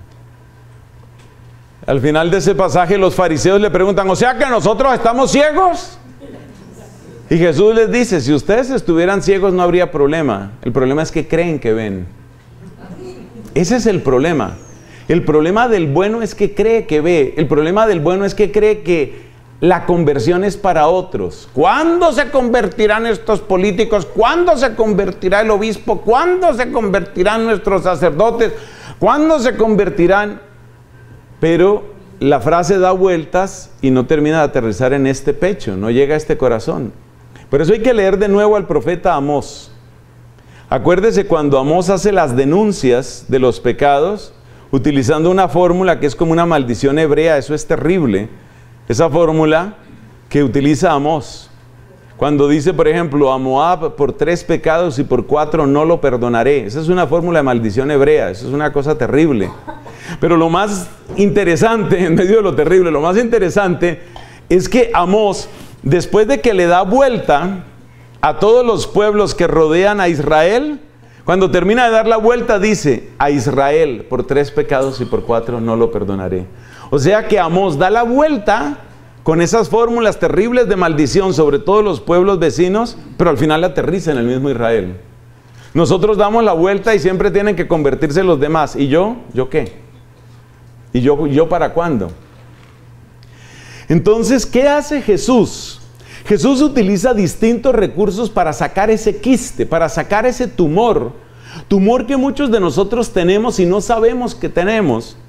los fariseos le preguntan, ¿o sea que nosotros estamos ciegos? Y Jesús les dice, si ustedes estuvieran ciegos no habría problema. El problema es que creen que ven. Ese es el problema. El problema del bueno es que cree que ve. El problema del bueno es que cree que la conversión es para otros. ¿Cuándo se convertirán estos políticos? ¿Cuándo se convertirá el obispo? ¿Cuándo se convertirán nuestros sacerdotes? ¿Cuándo se convertirán? Pero la frase da vueltas y no termina de aterrizar en este pecho, no llega a este corazón. Por eso hay que leer de nuevo al profeta Amós. Acuérdese cuando Amós hace las denuncias de los pecados, utilizando una fórmula que es como una maldición hebrea, eso es terrible. Esa fórmula que utiliza Amós, cuando dice, por ejemplo, a Moab por 3 pecados y por 4 no lo perdonaré. Esa es una fórmula de maldición hebrea, eso es una cosa terrible. Pero lo más interesante, en medio de lo terrible, lo más interesante es que Amós, después de que le da vuelta a todos los pueblos que rodean a Israel, cuando termina de dar la vuelta dice, a Israel por 3 pecados y por 4 no lo perdonaré. O sea que Amós da la vuelta con esas fórmulas terribles de maldición sobre todos los pueblos vecinos, pero al final aterriza en el mismo Israel. Nosotros damos la vuelta y siempre tienen que convertirse los demás. ¿Y yo? ¿Yo qué? ¿Y yo para cuándo? Entonces, ¿qué hace Jesús? Jesús utiliza distintos recursos para sacar ese quiste, para sacar ese tumor que muchos de nosotros tenemos y no sabemos que tenemos.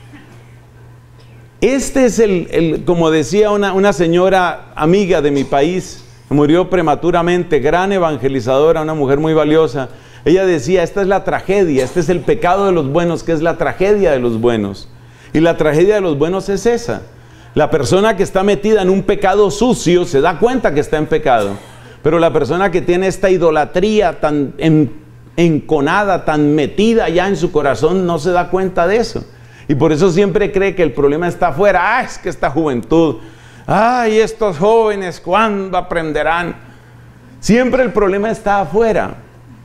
Este es como decía una señora amiga de mi país, murió prematuramente, gran evangelizadora, una mujer muy valiosa. Ella decía, esta es la tragedia, este es el pecado de los buenos, que es la tragedia de los buenos. Y la tragedia de los buenos es esa. La persona que está metida en un pecado sucio se da cuenta que está en pecado. Pero la persona que tiene esta idolatría tan enconada, tan metida ya en su corazón, no se da cuenta de eso. Y por eso siempre cree que el problema está afuera. Es que esta juventud, estos jóvenes, ¿cuándo aprenderán? Siempre el problema está afuera.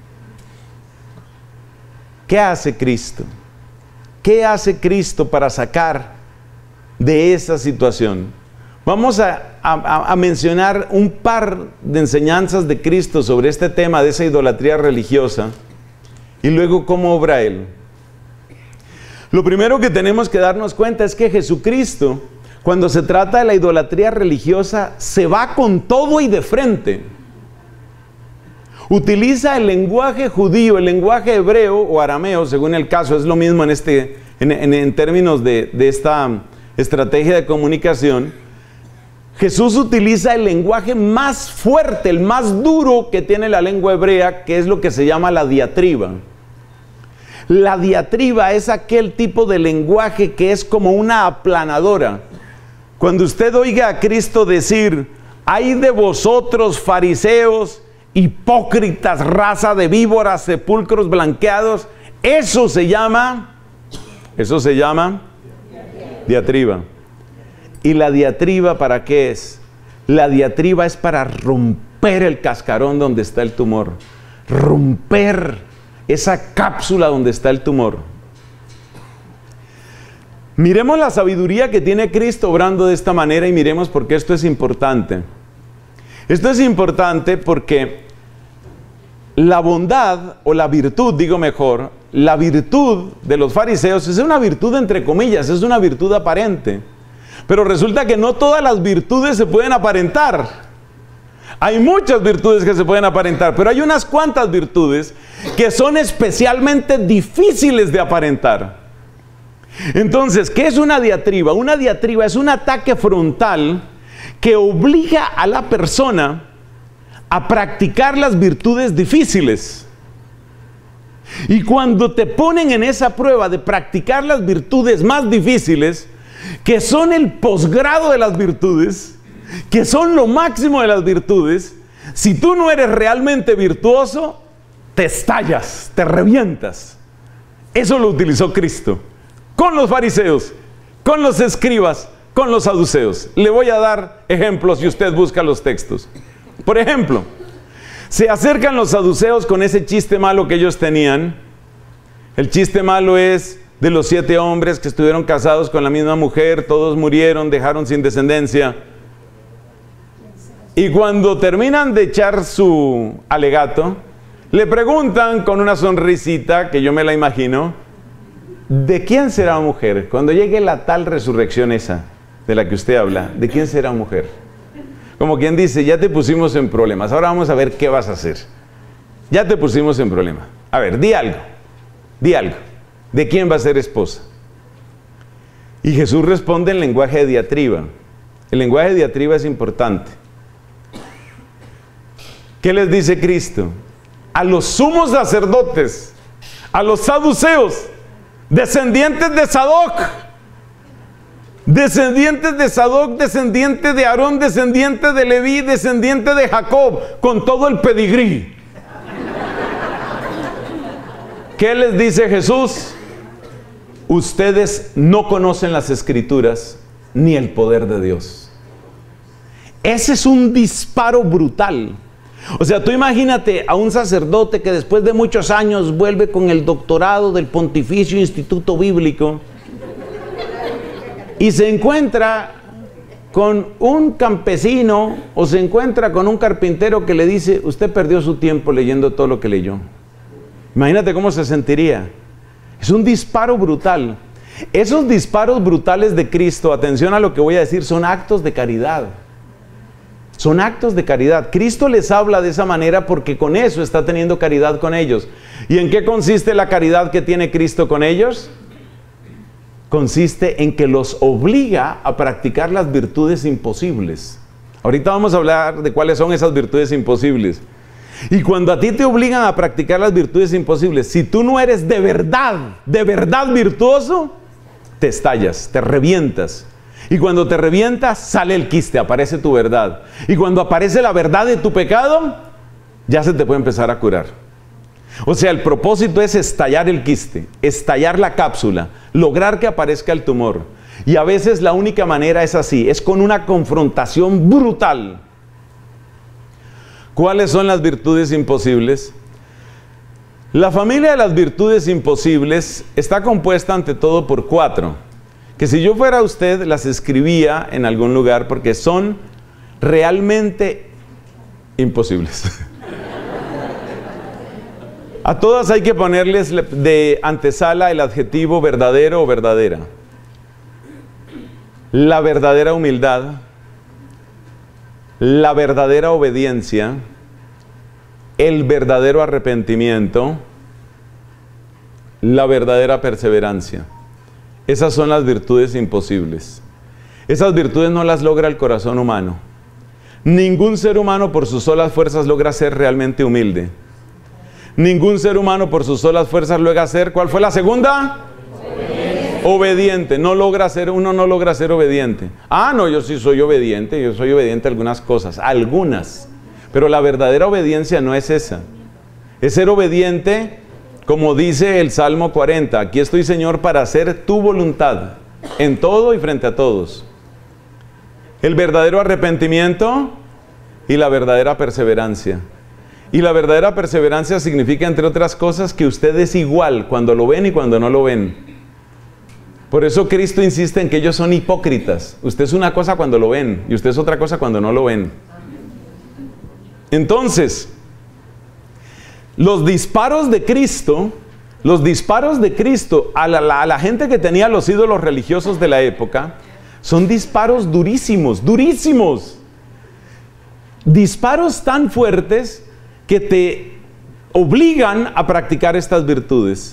¿Qué hace Cristo? ¿Qué hace Cristo para sacar de esa situación? Vamos a mencionar un par de enseñanzas de Cristo sobre este tema de esa idolatría religiosa y luego cómo obra Él. Lo primero que tenemos que darnos cuenta es que Jesucristo, cuando se trata de la idolatría religiosa, se va con todo y de frente. utiliza el lenguaje judío, el lenguaje hebreo o arameo, según el caso, es lo mismo en términos de esta estrategia de comunicación. Jesús utiliza el lenguaje más fuerte, el más duro que tiene la lengua hebrea, que es lo que se llama la diatriba. La diatriba es aquel tipo de lenguaje que es como una aplanadora. Cuando usted oiga a Cristo decir: ay de vosotros, fariseos, hipócritas, raza de víboras, sepulcros blanqueados, eso se llama diatriba. ¿Y la diatriba para qué es? La diatriba es para romper el cascarón donde está el tumor, romper esa cápsula donde está el tumor. Miremos la sabiduría que tiene Cristo obrando de esta manera y miremos por qué esto es importante. Esto es importante porque la bondad, o la virtud, digo mejor, la virtud de los fariseos es una virtud entre comillas, es una virtud aparente. Pero resulta que no todas las virtudes se pueden aparentar. Hay muchas virtudes que se pueden aparentar, pero hay unas cuantas virtudes que son especialmente difíciles de aparentar. Entonces, ¿qué es una diatriba? Una diatriba es un ataque frontal que obliga a la persona a practicar las virtudes difíciles. Y cuando te ponen en esa prueba de practicar las virtudes más difíciles, que son el posgrado de las virtudes, que son lo máximo de las virtudes, si tú no eres realmente virtuoso, te estallas, te revientas. Eso lo utilizó Cristo con los fariseos, con los escribas, con los saduceos. Le voy a dar ejemplos si usted busca los textos. Por ejemplo, se acercan los saduceos con ese chiste malo que ellos tenían. El chiste malo es de los 7 hombres que estuvieron casados con la misma mujer, todos murieron, dejaron sin descendencia. Y cuando terminan de echar su alegato, le preguntan con una sonrisita, que yo me la imagino: ¿de quién será mujer? Cuando llegue la tal resurrección esa de la que usted habla, ¿de quién será mujer? Como quien dice: ya te pusimos en problemas, ahora vamos a ver qué vas a hacer. Ya te pusimos en problemas. A ver, di algo. ¿De quién va a ser esposa? Y Jesús responde en lenguaje de diatriba. El lenguaje de diatriba es importante. ¿Qué les dice Cristo? A los sumos sacerdotes, a los saduceos, descendientes de Sadoc, descendiente de Aarón, descendiente de Leví, descendiente de Jacob, con todo el pedigrí. ¿Qué les dice Jesús? Ustedes no conocen las Escrituras ni el poder de Dios. Ese es un disparo brutal. O sea, tú imagínate a un sacerdote que después de muchos años vuelve con el doctorado del Pontificio Instituto Bíblico y se encuentra con un campesino o se encuentra con un carpintero que le dice: usted perdió su tiempo leyendo todo lo que leyó. Imagínate cómo se sentiría. Es un disparo brutal. Esos disparos brutales de Cristo, atención a lo que voy a decir, son actos de caridad. Son actos de caridad. Cristo les habla de esa manera porque con eso está teniendo caridad con ellos. ¿Y en qué consiste la caridad que tiene Cristo con ellos? Consiste en que los obliga a practicar las virtudes imposibles. Ahorita vamos a hablar de cuáles son esas virtudes imposibles. Y cuando a ti te obligan a practicar las virtudes imposibles, si tú no eres de verdad virtuoso, te estallas, te revientas. Y cuando te revientas, sale el quiste, aparece tu verdad. Y cuando aparece la verdad de tu pecado, ya se te puede empezar a curar. O sea, el propósito es estallar el quiste, estallar la cápsula, lograr que aparezca el tumor. Y a veces la única manera es así, es con una confrontación brutal. ¿Cuáles son las virtudes imposibles? La familia de las virtudes imposibles está compuesta ante todo por 4, que si yo fuera usted las escribía en algún lugar porque son realmente imposibles. A todas hay que ponerles de antesala el adjetivo verdadero o verdadera. La verdadera humildad, la verdadera obediencia, el verdadero arrepentimiento, la verdadera perseverancia. Esas son las virtudes imposibles. Esas virtudes no las logra el corazón humano. Ningún ser humano por sus solas fuerzas logra ser realmente humilde. Ningún ser humano por sus solas fuerzas logra ser, ¿cuál fue la segunda? Obediente. Uno no logra ser obediente. Ah, no, yo sí soy obediente a algunas cosas, algunas. Pero la verdadera obediencia no es esa. Es ser obediente, como dice el Salmo 40, aquí estoy, Señor, para hacer tu voluntad, en todo y frente a todos. El verdadero arrepentimiento y la verdadera perseverancia. Y la verdadera perseverancia significa, entre otras cosas, que usted es igual cuando lo ven y cuando no lo ven. Por eso Cristo insiste en que ellos son hipócritas. Usted es una cosa cuando lo ven y usted es otra cosa cuando no lo ven. Entonces, los disparos de Cristo a la gente que tenía los ídolos religiosos de la época, son disparos durísimos, durísimos. Disparos tan fuertes que te obligan a practicar estas virtudes.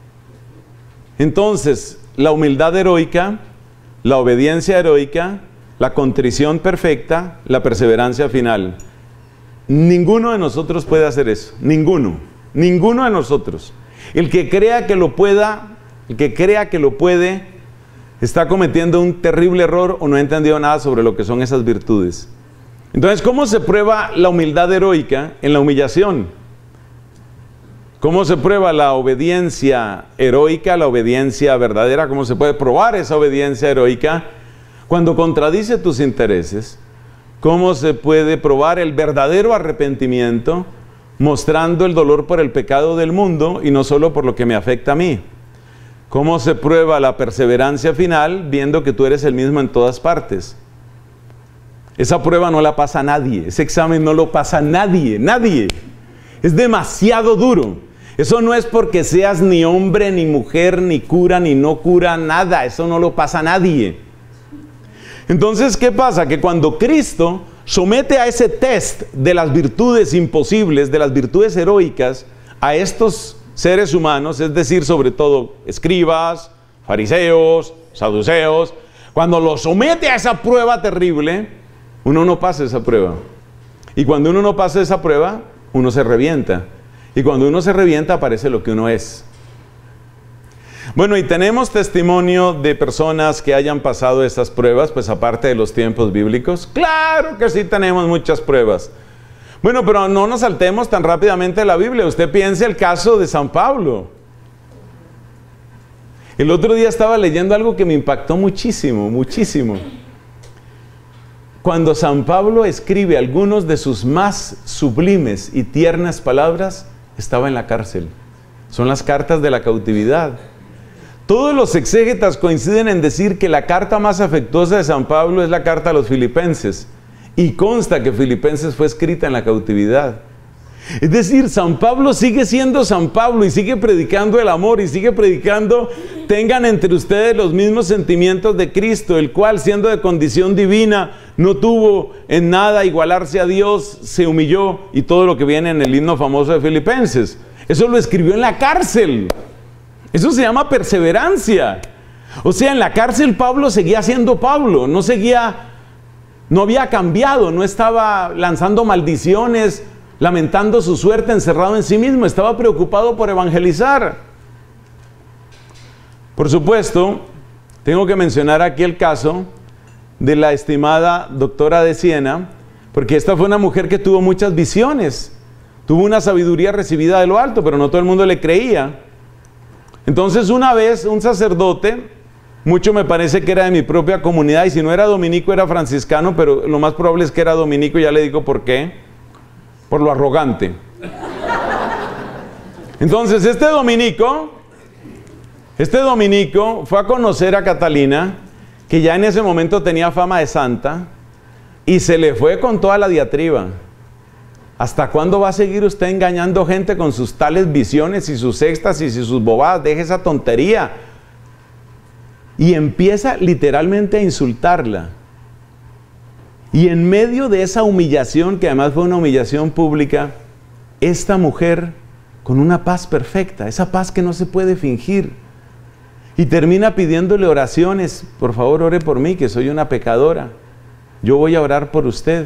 Entonces, la humildad heroica, la obediencia heroica, la contrición perfecta, la perseverancia final. Ninguno de nosotros puede hacer eso. Ninguno de nosotros. El que crea que lo pueda, el que crea que lo puede, está cometiendo un terrible error o no ha entendido nada sobre lo que son esas virtudes. Entonces, ¿cómo se prueba la humildad heroica? En la humillación. ¿Cómo se prueba la obediencia heroica, la obediencia verdadera? ¿Cómo se puede probar esa obediencia heroica? Cuando contradice tus intereses. ¿Cómo se puede probar el verdadero arrepentimiento? Mostrando el dolor por el pecado del mundo y no solo por lo que me afecta a mí. ¿Cómo se prueba la perseverancia final? Viendo que tú eres el mismo en todas partes. Esa prueba no la pasa nadie. Ese examen no lo pasa nadie. Nadie. Es demasiado duro. Eso no es porque seas ni hombre, ni mujer, ni cura, ni no cura, nada. Eso no lo pasa nadie. Entonces, ¿qué pasa? Que cuando Cristo somete a ese test de las virtudes imposibles, de las virtudes heroicas, a estos seres humanos, es decir, sobre todo escribas, fariseos, saduceos, cuando los somete a esa prueba terrible, uno no pasa esa prueba. Y cuando uno no pasa esa prueba, uno se revienta. Y cuando uno se revienta, aparece lo que uno es. Bueno, y tenemos testimonio de personas que hayan pasado estas pruebas, pues aparte de los tiempos bíblicos. Claro que sí tenemos muchas pruebas. Bueno, pero no nos saltemos tan rápidamente de la Biblia. Usted piense el caso de San Pablo. El otro día estaba leyendo algo que me impactó muchísimo, muchísimo. Cuando San Pablo escribe algunos de sus más sublimes y tiernas palabras, estaba en la cárcel. Son las cartas de la cautividad. Todos los exégetas coinciden en decir que la carta más afectuosa de San Pablo es la carta a los Filipenses. Y consta que Filipenses fue escrita en la cautividad. Es decir, San Pablo sigue siendo San Pablo y sigue predicando el amor y sigue predicando: tengan entre ustedes los mismos sentimientos de Cristo, el cual, siendo de condición divina, no tuvo en nada igualarse a Dios, se humilló, y todo lo que viene en el himno famoso de Filipenses. Eso lo escribió en la cárcel. Eso se llama perseverancia. O sea, en la cárcel Pablo seguía siendo Pablo, no había cambiado, no estaba lanzando maldiciones, lamentando su suerte, encerrado en sí mismo, estaba preocupado por evangelizar. Por supuesto, tengo que mencionar aquí el caso de la estimada doctora de Siena, porque esta fue una mujer que tuvo muchas visiones, tuvo una sabiduría recibida de lo alto, pero no todo el mundo le creía. Entonces, una vez un sacerdote, mucho me parece que era de mi propia comunidad, y si no era dominico era franciscano, pero lo más probable es que era dominico, y ya le digo por qué: por lo arrogante. Entonces este dominico fue a conocer a Catalina, que ya en ese momento tenía fama de santa, y se le fue con toda la diatriba. ¿Hasta cuándo va a seguir usted engañando gente con sus tales visiones y sus éxtasis y sus bobadas? Deje esa tontería. Y empieza literalmente a insultarla. Y en medio de esa humillación, que además fue una humillación pública, esta mujer con una paz perfecta, esa paz que no se puede fingir. Y termina pidiéndole oraciones: por favor, ore por mí, que soy una pecadora. Yo voy a orar por usted.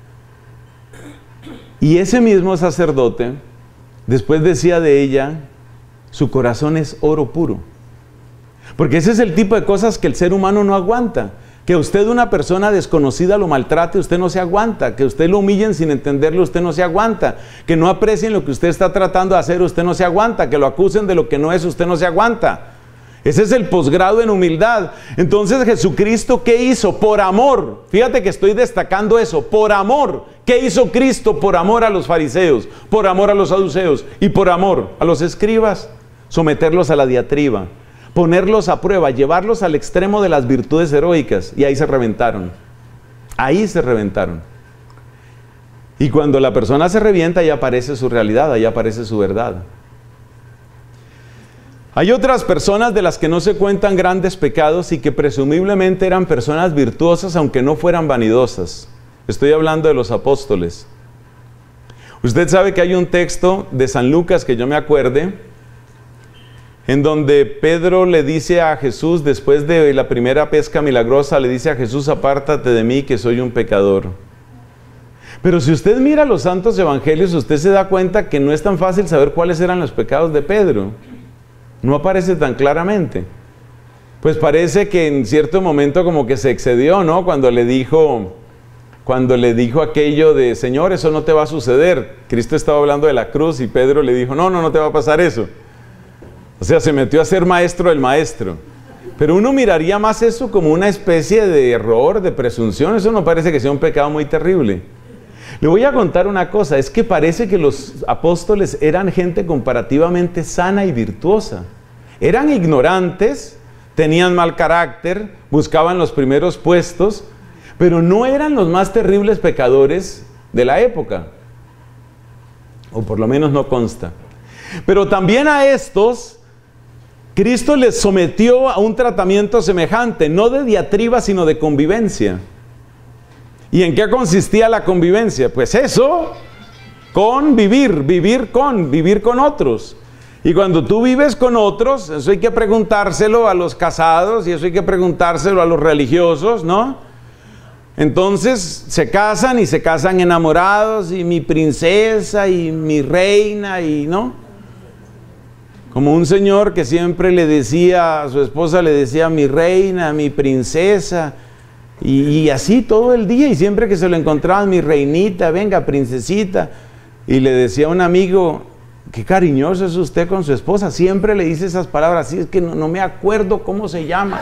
Y ese mismo sacerdote después decía de ella: su corazón es oro puro. Porque ese es el tipo de cosas que el ser humano no aguanta. Que usted, una persona desconocida, lo maltrate, usted no se aguanta. Que usted lo humillen sin entenderlo, usted no se aguanta. Que no aprecien lo que usted está tratando de hacer, usted no se aguanta. Que lo acusen de lo que no es, usted no se aguanta. Ese es el posgrado en humildad. Entonces, Jesucristo, ¿qué hizo? Por amor. Fíjate que estoy destacando eso. Por amor. ¿Qué hizo Cristo? Por amor a los fariseos, por amor a los saduceos y por amor a los escribas. Someterlos a la diatriba, ponerlos a prueba, llevarlos al extremo de las virtudes heroicas. Y ahí se reventaron. Ahí se reventaron. Y cuando la persona se revienta, ahí aparece su realidad, ahí aparece su verdad. Hay otras personas de las que no se cuentan grandes pecados y que presumiblemente eran personas virtuosas, aunque no fueran vanidosas. Estoy hablando de los apóstoles. Usted sabe que hay un texto de San Lucas, que yo me acuerde, en donde Pedro le dice a Jesús, después de la primera pesca milagrosa, le dice a Jesús: apártate de mí, que soy un pecador. Pero si usted mira los santos evangelios, usted se da cuenta que no es tan fácil saber cuáles eran los pecados de Pedro. No aparece tan claramente. Pues parece que en cierto momento como que se excedió, ¿no? Cuando le dijo aquello de: Señor, eso no te va a suceder. Cristo estaba hablando de la cruz y Pedro le dijo: no te va a pasar eso. O sea, se metió a ser maestro del maestro. Pero uno miraría más eso como una especie de error, de presunción. Eso no parece que sea un pecado muy terrible. Le voy a contar una cosa: es que parece que los apóstoles eran gente comparativamente sana y virtuosa. Eran ignorantes, tenían mal carácter, buscaban los primeros puestos, pero no eran los más terribles pecadores de la época. O por lo menos no consta. Pero también a estos, Cristo les sometió a un tratamiento semejante, no de diatriba, sino de convivencia. ¿Y en qué consistía la convivencia? Pues eso, vivir con otros. Y cuando tú vives con otros, eso hay que preguntárselo a los casados y eso hay que preguntárselo a los religiosos, ¿no? Entonces se casan y se casan enamorados, y mi princesa y mi reina, y ¿no? Como un señor que siempre le decía a su esposa, le decía: mi reina, mi princesa. Y así todo el día, y siempre que se lo encontraban: mi reinita, venga, princesita. Y le decía a un amigo: qué cariñoso es usted con su esposa, siempre le dice esas palabras. Sí, es que no me acuerdo cómo se llama.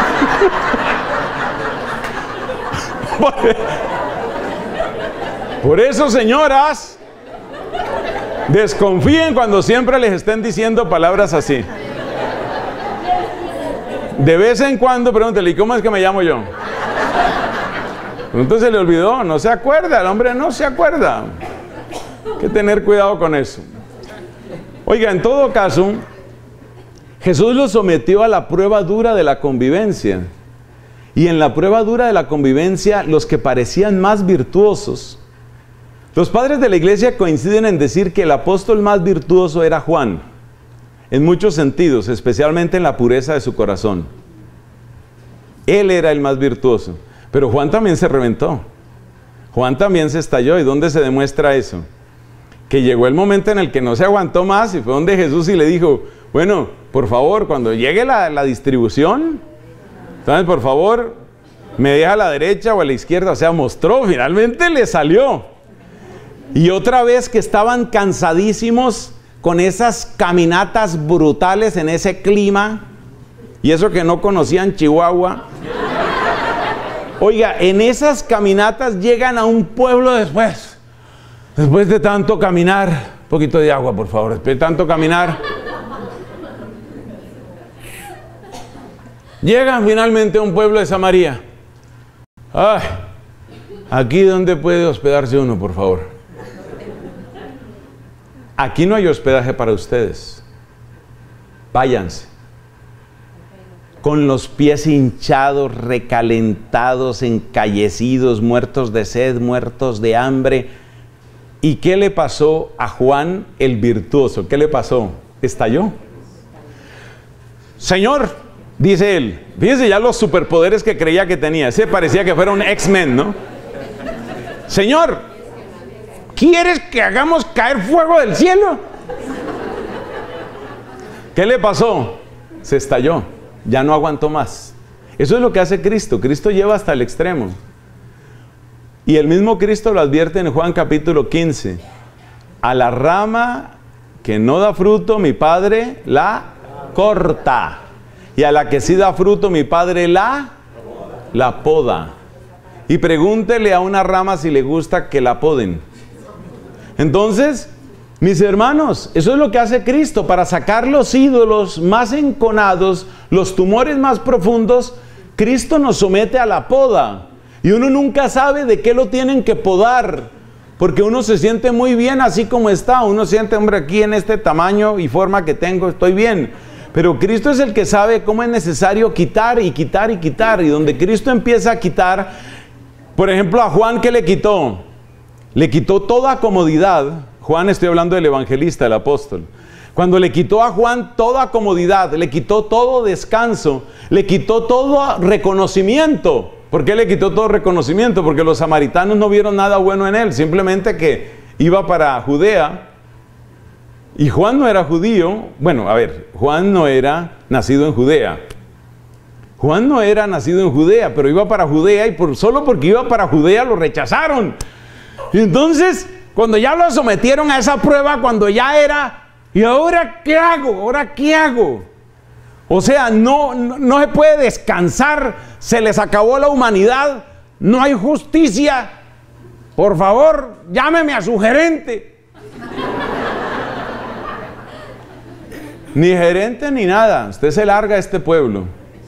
Por eso, señoras, desconfíen cuando siempre les estén diciendo palabras así. De vez en cuando pregúntele: ¿y cómo es que me llamo yo? Entonces se le olvidó, no se acuerda, el hombre no se acuerda. Hay que tener cuidado con eso. Oiga, en todo caso, Jesús los sometió a la prueba dura de la convivencia. Y en la prueba dura de la convivencia, los que parecían más virtuosos, los padres de la iglesia coinciden en decir que el apóstol más virtuoso era Juan, en muchos sentidos, especialmente en la pureza de su corazón. Él era el más virtuoso. Pero Juan también se reventó. Juan también se estalló. ¿Y dónde se demuestra eso? Que llegó el momento en el que no se aguantó más y fue donde Jesús y le dijo: bueno, por favor, cuando llegue la distribución, entonces por favor, me deja a la derecha o a la izquierda. O sea, mostró, finalmente le salió. Y otra vez que estaban cansadísimos con esas caminatas brutales en ese clima, y eso que no conocían Chihuahua. Oiga, en esas caminatas llegan a un pueblo después de tanto caminar. Un poquito de agua, por favor. Después de tanto caminar, llegan finalmente a un pueblo de Samaria. Ay, aquí donde puede hospedarse uno, por favor. Aquí no hay hospedaje para ustedes. Váyanse. Con los pies hinchados, recalentados, encallecidos, muertos de sed, muertos de hambre. ¿Y qué le pasó a Juan el virtuoso? ¿Qué le pasó? Estalló. Señor, dice él, fíjese ya los superpoderes que creía que tenía. Ese parecía que fuera un X-Men, ¿no? Señor, ¿quieres que hagamos caer fuego del cielo? ¿Qué le pasó? Se estalló, ya no aguantó más. Eso es lo que hace Cristo. Cristo lleva hasta el extremo. Y el mismo Cristo lo advierte en Juan capítulo 15. A la rama que no da fruto, mi Padre la corta. Y a la que sí da fruto, mi Padre la poda. Y pregúntele a una rama si le gusta que la poden. Entonces, mis hermanos, eso es lo que hace Cristo. Para sacar los ídolos más enconados, los tumores más profundos, Cristo nos somete a la poda. Y uno nunca sabe de qué lo tienen que podar. Porque uno se siente muy bien así como está. Uno siente, hombre, aquí en este tamaño y forma que tengo, estoy bien. Pero Cristo es el que sabe cómo es necesario quitar y quitar y quitar. Y donde Cristo empieza a quitar, por ejemplo, a Juan, ¿qué le quitó? Le quitó toda comodidad. Juan, estoy hablando del evangelista, el apóstol. Cuando le quitó a Juan toda comodidad, le quitó todo descanso, le quitó todo reconocimiento. ¿Por qué le quitó todo reconocimiento? Porque los samaritanos no vieron nada bueno en él, simplemente que iba para Judea. Y Juan no era judío. Bueno, a ver, Juan no era nacido en Judea. Juan no era nacido en Judea, pero iba para Judea y solo porque iba para Judea lo rechazaron. Y entonces, cuando ya lo sometieron a esa prueba, cuando ya era, ¿y ahora qué hago? ¿Ahora qué hago? O sea, no se puede descansar, se les acabó la humanidad, no hay justicia. Por favor, llámeme a su gerente. Ni gerente ni nada, usted se larga a este pueblo.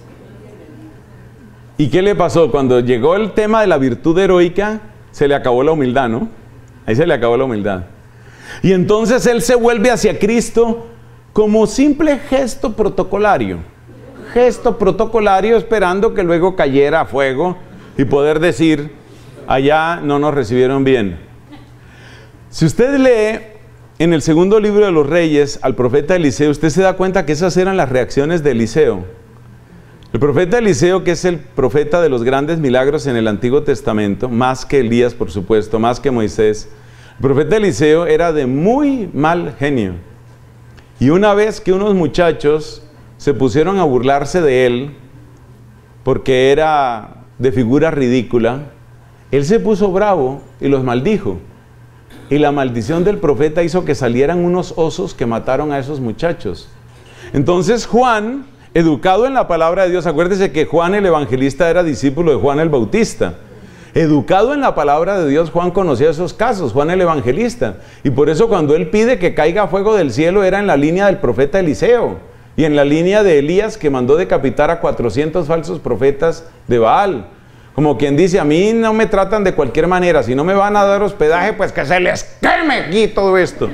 ¿Y qué le pasó? Cuando llegó el tema de la virtud heroica, se le acabó la humildad, ¿no? Ahí se le acabó la humildad. Y entonces él se vuelve hacia Cristo como simple gesto protocolario. Gesto protocolario esperando que luego cayera a fuego y poder decir, allá no nos recibieron bien. Si usted lee en el segundo libro de los Reyes al profeta Eliseo, usted se da cuenta que esas eran las reacciones de Eliseo. El profeta Eliseo, que es el profeta de los grandes milagros en el Antiguo Testamento, más que Elías, por supuesto, más que Moisés, el profeta Eliseo era de muy mal genio. Y una vez que unos muchachos se pusieron a burlarse de él, porque era de figura ridícula, él se puso bravo y los maldijo. Y la maldición del profeta hizo que salieran unos osos que mataron a esos muchachos. Entonces Juan, educado en la palabra de Dios, acuérdese que Juan el evangelista era discípulo de Juan el Bautista. Educado en la palabra de Dios, Juan conocía esos casos, Juan el evangelista. Y por eso cuando él pide que caiga fuego del cielo, era en la línea del profeta Eliseo. Y en la línea de Elías, que mandó decapitar a 400 falsos profetas de Baal. Como quien dice, a mí no me tratan de cualquier manera, si no me van a dar hospedaje, pues que se les queme aquí todo esto.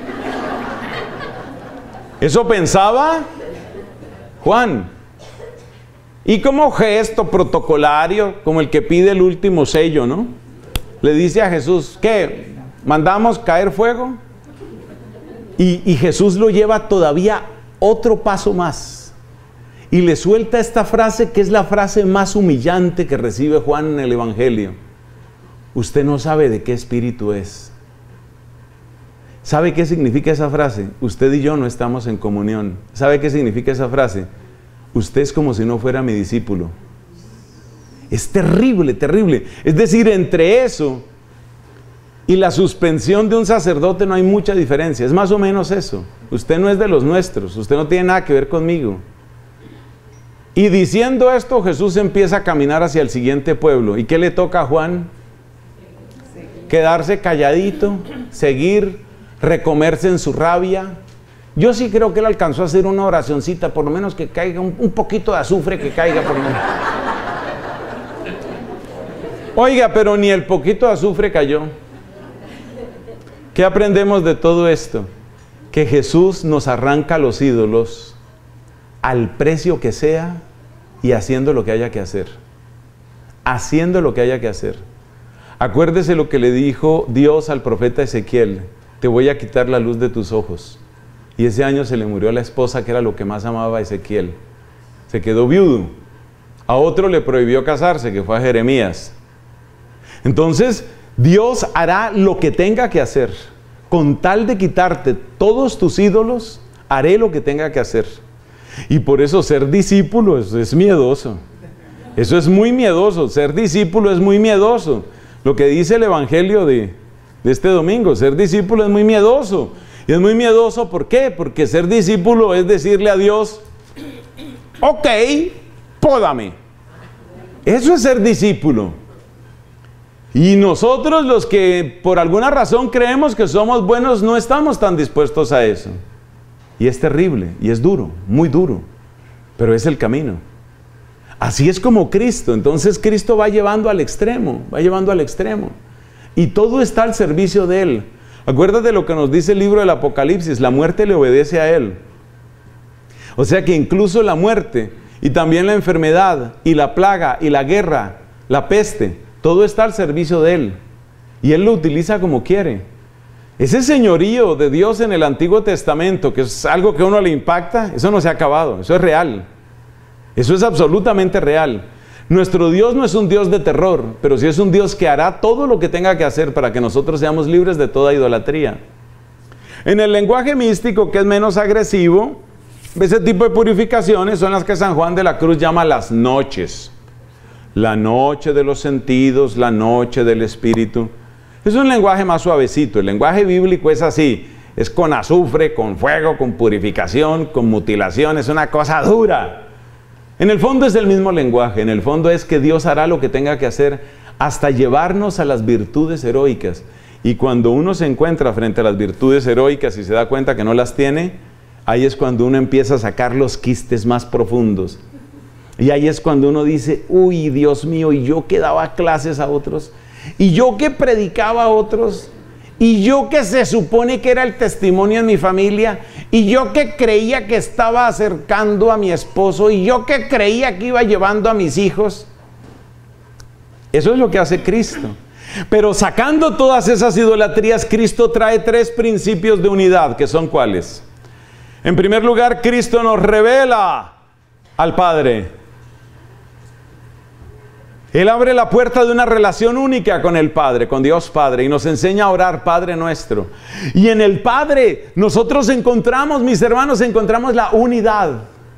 Eso pensaba Juan. Y como gesto protocolario, como el que pide el último sello, ¿no? Le dice a Jesús, ¿qué? ¿Mandamos caer fuego? Y Jesús lo lleva todavía otro paso más. Y le suelta esta frase que es la frase más humillante que recibe Juan en el Evangelio. Usted no sabe de qué espíritu es. ¿Sabe qué significa esa frase? Usted y yo no estamos en comunión. ¿Sabe qué significa esa frase? Usted es como si no fuera mi discípulo. Es terrible, terrible. Es decir, entre eso y la suspensión de un sacerdote no hay mucha diferencia. Es más o menos eso. Usted no es de los nuestros. Usted no tiene nada que ver conmigo. Y diciendo esto, Jesús empieza a caminar hacia el siguiente pueblo. ¿Y qué le toca a Juan? Quedarse calladito, seguir, recomerse en su rabia. Yo sí creo que él alcanzó a hacer una oracioncita, por lo menos que caiga un poquito de azufre, que caiga por lo menos. Oiga, pero ni el poquito de azufre cayó. ¿Qué aprendemos de todo esto? Que Jesús nos arranca los ídolos al precio que sea y haciendo lo que haya que hacer. Haciendo lo que haya que hacer. Acuérdese lo que le dijo Dios al profeta Ezequiel: te voy a quitar la luz de tus ojos. Y ese año se le murió a la esposa, que era lo que más amaba a Ezequiel. Se quedó viudo. A otro le prohibió casarse, que fue a Jeremías. Entonces, Dios hará lo que tenga que hacer. Con tal de quitarte todos tus ídolos, haré lo que tenga que hacer. Y por eso ser discípulo es miedoso. Eso es muy miedoso. Ser discípulo es muy miedoso. Lo que dice el evangelio de este domingo, ser discípulo es muy miedoso. Y es muy miedoso, ¿por qué? Porque ser discípulo es decirle a Dios: ok, pódame. Eso es ser discípulo. Y nosotros, los que por alguna razón creemos que somos buenos, no estamos tan dispuestos a eso. Y es terrible, y es duro, muy duro, pero es el camino. Así es como Cristo. Entonces Cristo va llevando al extremo, va llevando al extremo. Y todo está al servicio de Él. Acuérdate lo que nos dice el libro del Apocalipsis: la muerte le obedece a Él. O sea que incluso la muerte, y también la enfermedad, y la plaga, y la guerra, la peste, todo está al servicio de Él. Y Él lo utiliza como quiere. Ese señorío de Dios en el Antiguo Testamento, que es algo que a uno le impacta, eso no se ha acabado, eso es real. Eso es absolutamente real. Nuestro Dios no es un Dios de terror, pero sí es un Dios que hará todo lo que tenga que hacer para que nosotros seamos libres de toda idolatría. En el lenguaje místico, que es menos agresivo, ese tipo de purificaciones son las que San Juan de la Cruz llama las noches. La noche de los sentidos, la noche del espíritu. Es un lenguaje más suavecito. El lenguaje bíblico es así. Es con azufre, con fuego, con purificación, con mutilación. Es una cosa dura. En el fondo es el mismo lenguaje. En el fondo es que Dios hará lo que tenga que hacer hasta llevarnos a las virtudes heroicas. Y cuando uno se encuentra frente a las virtudes heroicas y se da cuenta que no las tiene, ahí es cuando uno empieza a sacar los quistes más profundos. Y ahí es cuando uno dice: uy, Dios mío, y yo que daba clases a otros, y yo que predicaba a otros, y yo que se supone que era el testimonio en mi familia, y yo que creía que estaba acercando a mi esposo, y yo que creía que iba llevando a mis hijos. Eso es lo que hace Cristo. Pero sacando todas esas idolatrías, Cristo trae 3 principios de unidad, que son ¿cuáles? En primer lugar, Cristo nos revela al Padre. Él abre la puerta de una relación única con el Padre, con Dios Padre, y nos enseña a orar: Padre nuestro. Y en el Padre nosotros encontramos, mis hermanos, encontramos la unidad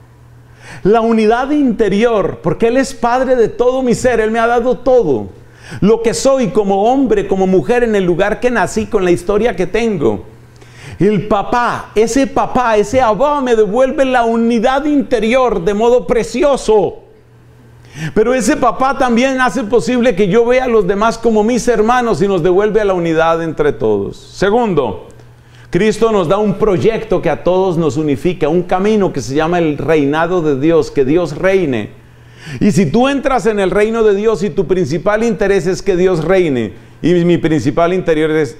interior, porque Él es Padre de todo mi ser. Él me ha dado todo lo que soy, como hombre, como mujer, en el lugar que nací, con la historia que tengo. El papá, ese Abba, me devuelve la unidad interior de modo precioso. Pero ese papá también hace posible que yo vea a los demás como mis hermanos y nos devuelve a la unidad entre todos. Segundo, Cristo nos da un proyecto que a todos nos unifica, un camino que se llama el reinado de Dios, que Dios reine. Y si tú entras en el reino de Dios y tu principal interés es que Dios reine, y mi principal interés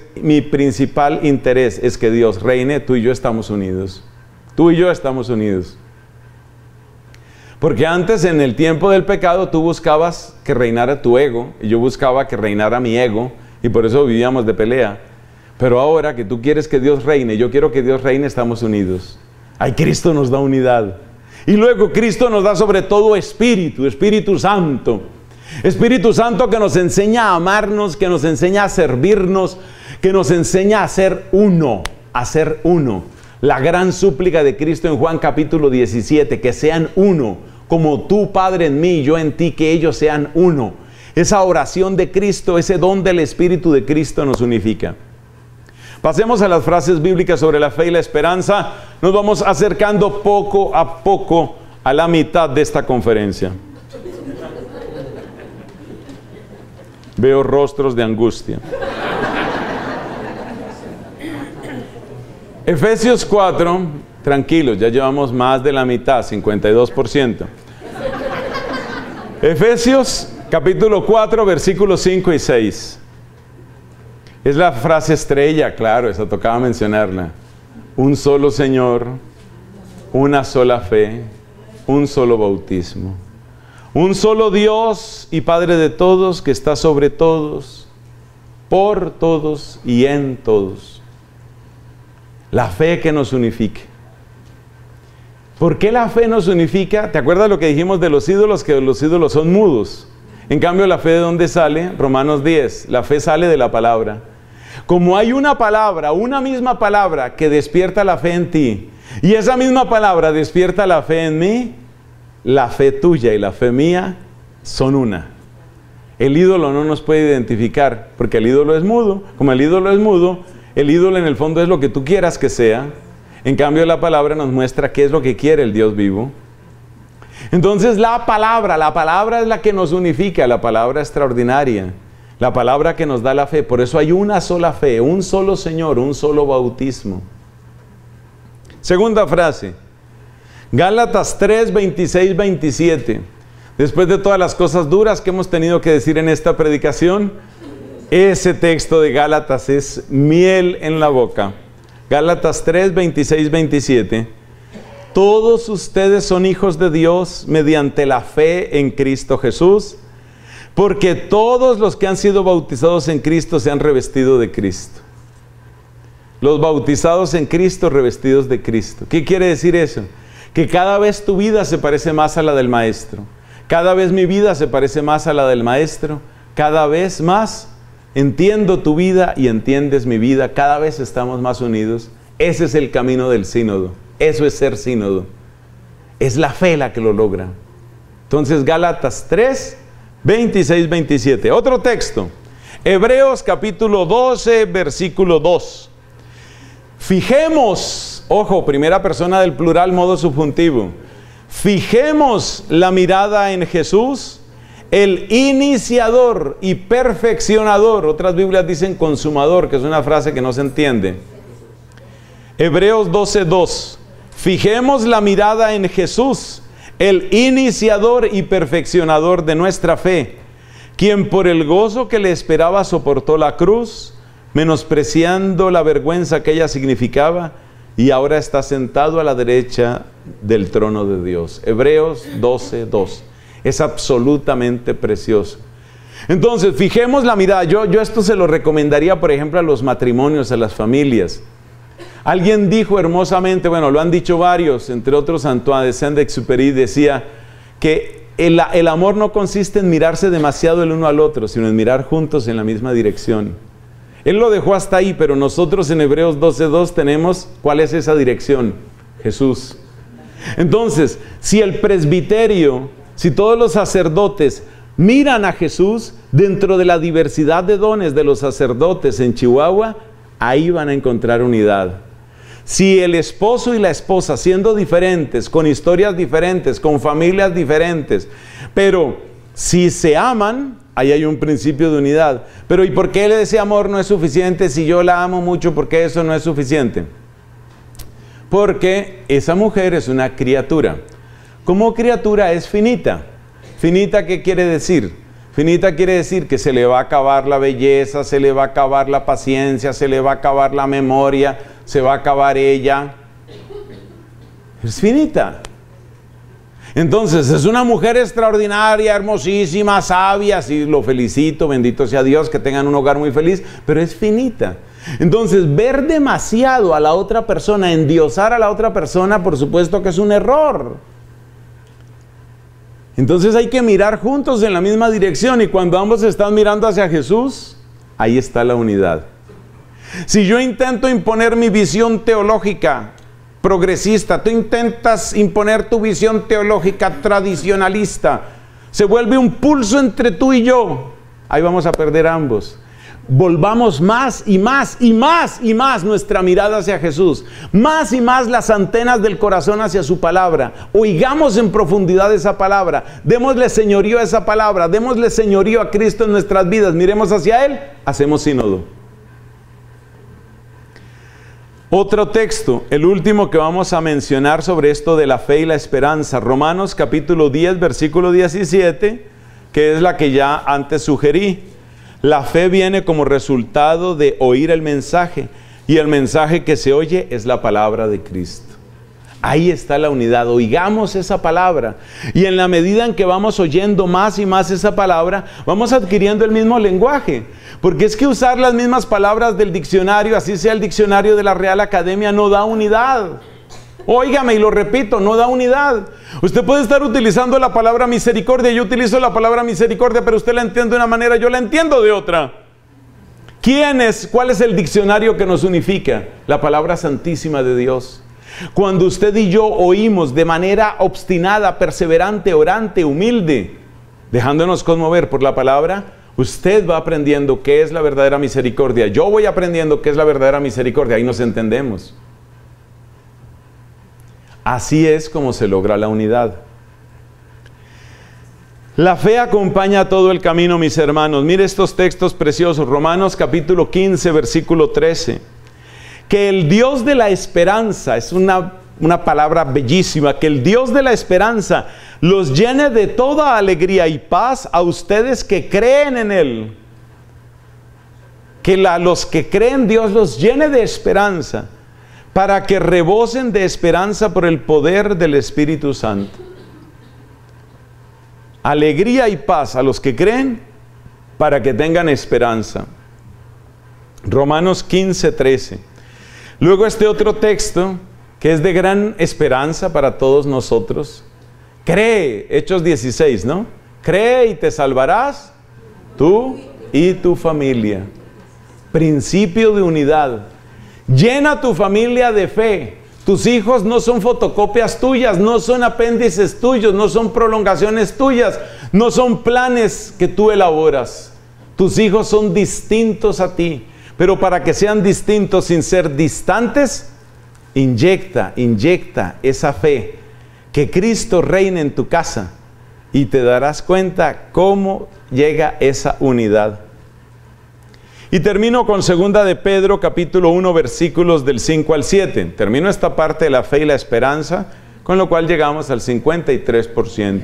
es que Dios reine, tú y yo estamos unidos. Tú y yo estamos unidos. Porque antes, en el tiempo del pecado, tú buscabas que reinara tu ego, y yo buscaba que reinara mi ego, y por eso vivíamos de pelea. Pero ahora que tú quieres que Dios reine, yo quiero que Dios reine, estamos unidos. Ay, Cristo nos da unidad. Y luego Cristo nos da sobre todo Espíritu Santo. Espíritu Santo que nos enseña a amarnos, que nos enseña a servirnos, que nos enseña a ser uno, La gran súplica de Cristo en Juan capítulo 17, que sean uno, como tú, Padre, en mí, yo en ti, que ellos sean uno. Esa oración de Cristo, ese don del Espíritu de Cristo nos unifica. Pasemos a las frases bíblicas sobre la fe y la esperanza. Nos vamos acercando poco a poco a la mitad de esta conferencia. Veo rostros de angustia. Efesios 4, tranquilos, ya llevamos más de la mitad, 52%. Efesios capítulo 4, versículos 5 y 6. Es la frase estrella, claro, esa tocaba mencionarla. Un solo Señor, una sola fe, un solo bautismo. Un solo Dios y Padre de todos, que está sobre todos por todos y en todos. La fe que nos unifique. ¿Por qué la fe nos unifica? ¿Te acuerdas lo que dijimos de los ídolos? Que los ídolos son mudos. En cambio, ¿la fe de dónde sale? Romanos 10. La fe sale de la palabra. Como hay una palabra, una misma palabra que despierta la fe en ti, y esa misma palabra despierta la fe en mí, la fe tuya y la fe mía son una. El ídolo no nos puede identificar, porque el ídolo es mudo. Como el ídolo es mudo, el ídolo en el fondo es lo que tú quieras que sea. En cambio, la palabra nos muestra qué es lo que quiere el Dios vivo. Entonces, la palabra es la que nos unifica, la palabra extraordinaria, la palabra que nos da la fe. Por eso hay una sola fe, un solo Señor, un solo bautismo. Segunda frase, Gálatas 3, 26, 27. Después de todas las cosas duras que hemos tenido que decir en esta predicación, ese texto de Gálatas es miel en la boca. Gálatas 3, 26, 27. Todos ustedes son hijos de Dios mediante la fe en Cristo Jesús, porque todos los que han sido bautizados en Cristo se han revestido de Cristo. Los bautizados en Cristo, revestidos de Cristo. ¿Qué quiere decir eso? Que cada vez tu vida se parece más a la del Maestro. Cada vez mi vida se parece más a la del Maestro. Cada vez más entiendo tu vida y entiendes mi vida. Cada vez estamos más unidos. Ese es el camino del sínodo. Eso es ser sínodo. Es la fe la que lo logra. Entonces, Gálatas 3, 26, 27. Otro texto. Hebreos capítulo 12, versículo 2. Fijemos, ojo, primera persona del plural, modo subjuntivo. Fijemos la mirada en Jesús, el iniciador y perfeccionador. Otras Biblias dicen consumador, que es una frase que no se entiende. Hebreos 12:2. Fijemos la mirada en Jesús, el iniciador y perfeccionador de nuestra fe, quien por el gozo que le esperaba soportó la cruz, menospreciando la vergüenza que ella significaba, y ahora está sentado a la derecha del trono de Dios. Hebreos 12:2. Es absolutamente precioso. Entonces, fijemos la mirada. Yo esto se lo recomendaría, por ejemplo, a los matrimonios, a las familias. Alguien dijo hermosamente, bueno, lo han dicho varios, entre otros Antoine de Saint-Exupéry, decía que el amor no consiste en mirarse demasiado el uno al otro, sino en mirar juntos en la misma dirección. Él lo dejó hasta ahí, pero nosotros en Hebreos 12:2 tenemos, ¿cuál es esa dirección? Jesús. Entonces, si el presbiterio, si todos los sacerdotes miran a Jesús dentro de la diversidad de dones de los sacerdotes en Chihuahua, ahí van a encontrar unidad. Si el esposo y la esposa, siendo diferentes, con historias diferentes, con familias diferentes, pero si se aman, ahí hay un principio de unidad. Pero ¿y por qué ese amor no es suficiente? Si yo la amo mucho, ¿por qué eso no es suficiente? Porque esa mujer es una criatura. Como criatura es finita. ¿Finita qué quiere decir? Finita quiere decir que se le va a acabar la belleza, se le va a acabar la paciencia, se le va a acabar la memoria, se va a acabar ella. Es finita. Entonces, es una mujer extraordinaria, hermosísima, sabia, sí, lo felicito, bendito sea Dios, que tengan un hogar muy feliz, pero es finita. Entonces, ver demasiado a la otra persona, endiosar a la otra persona, por supuesto que es un error. Entonces hay que mirar juntos en la misma dirección, y cuando ambos están mirando hacia Jesús, ahí está la unidad. Si yo intento imponer mi visión teológica progresista, tú intentas imponer tu visión teológica tradicionalista, se vuelve un pulso entre tú y yo, ahí vamos a perder ambos. Volvamos más y más y más y más nuestra mirada hacia Jesús, más y más las antenas del corazón hacia su palabra, oigamos en profundidad esa palabra, démosle señorío a esa palabra, démosle señorío a Cristo en nuestras vidas, miremos hacia Él, hacemos sínodo. Otro texto, el último que vamos a mencionar sobre esto de la fe y la esperanza, Romanos capítulo 10, versículo 17, que es la que ya antes sugerí. La fe viene como resultado de oír el mensaje, y el mensaje que se oye es la palabra de Cristo. Ahí está la unidad. Oigamos esa palabra. Y en la medida en que vamos oyendo más y más esa palabra, vamos adquiriendo el mismo lenguaje. Porque es que usar las mismas palabras del diccionario, así sea el diccionario de la Real Academia, no da unidad. Óigame, y lo repito, no da unidad. Usted puede estar utilizando la palabra misericordia. Yo utilizo la palabra misericordia, pero usted la entiende de una manera, yo la entiendo de otra. ¿Cuál es el diccionario que nos unifica? La palabra santísima de Dios. Cuando usted y yo oímos de manera obstinada, perseverante, orante, humilde, dejándonos conmover por la palabra, usted va aprendiendo qué es la verdadera misericordia. Yo voy aprendiendo qué es la verdadera misericordia. Ahí nos entendemos. Así es como se logra la unidad. La fe acompaña todo el camino, mis hermanos. Mire estos textos preciosos. Romanos capítulo 15, versículo 13. Que el Dios de la esperanza, es una palabra bellísima, que el Dios de la esperanza los llene de toda alegría y paz a ustedes que creen en Él. Que los que creen, Dios los llene de esperanza, para que rebosen de esperanza por el poder del Espíritu Santo. Alegría y paz a los que creen, para que tengan esperanza. Romanos 15, 13. Luego este otro texto, que es de gran esperanza para todos nosotros. Cree, Hechos 16, ¿no? Cree y te salvarás, tú y tu familia. Principio de unidad. Llena tu familia de fe. Tus hijos no son fotocopias tuyas, no son apéndices tuyos, no son prolongaciones tuyas, no son planes que tú elaboras. Tus hijos son distintos a ti. Pero para que sean distintos sin ser distantes, inyecta esa fe. Que Cristo reine en tu casa y te darás cuenta cómo llega esa unidad. Y termino con 2 de Pedro, capítulo 1, versículos del 5 al 7. Termino esta parte de la fe y la esperanza, con lo cual llegamos al 53%.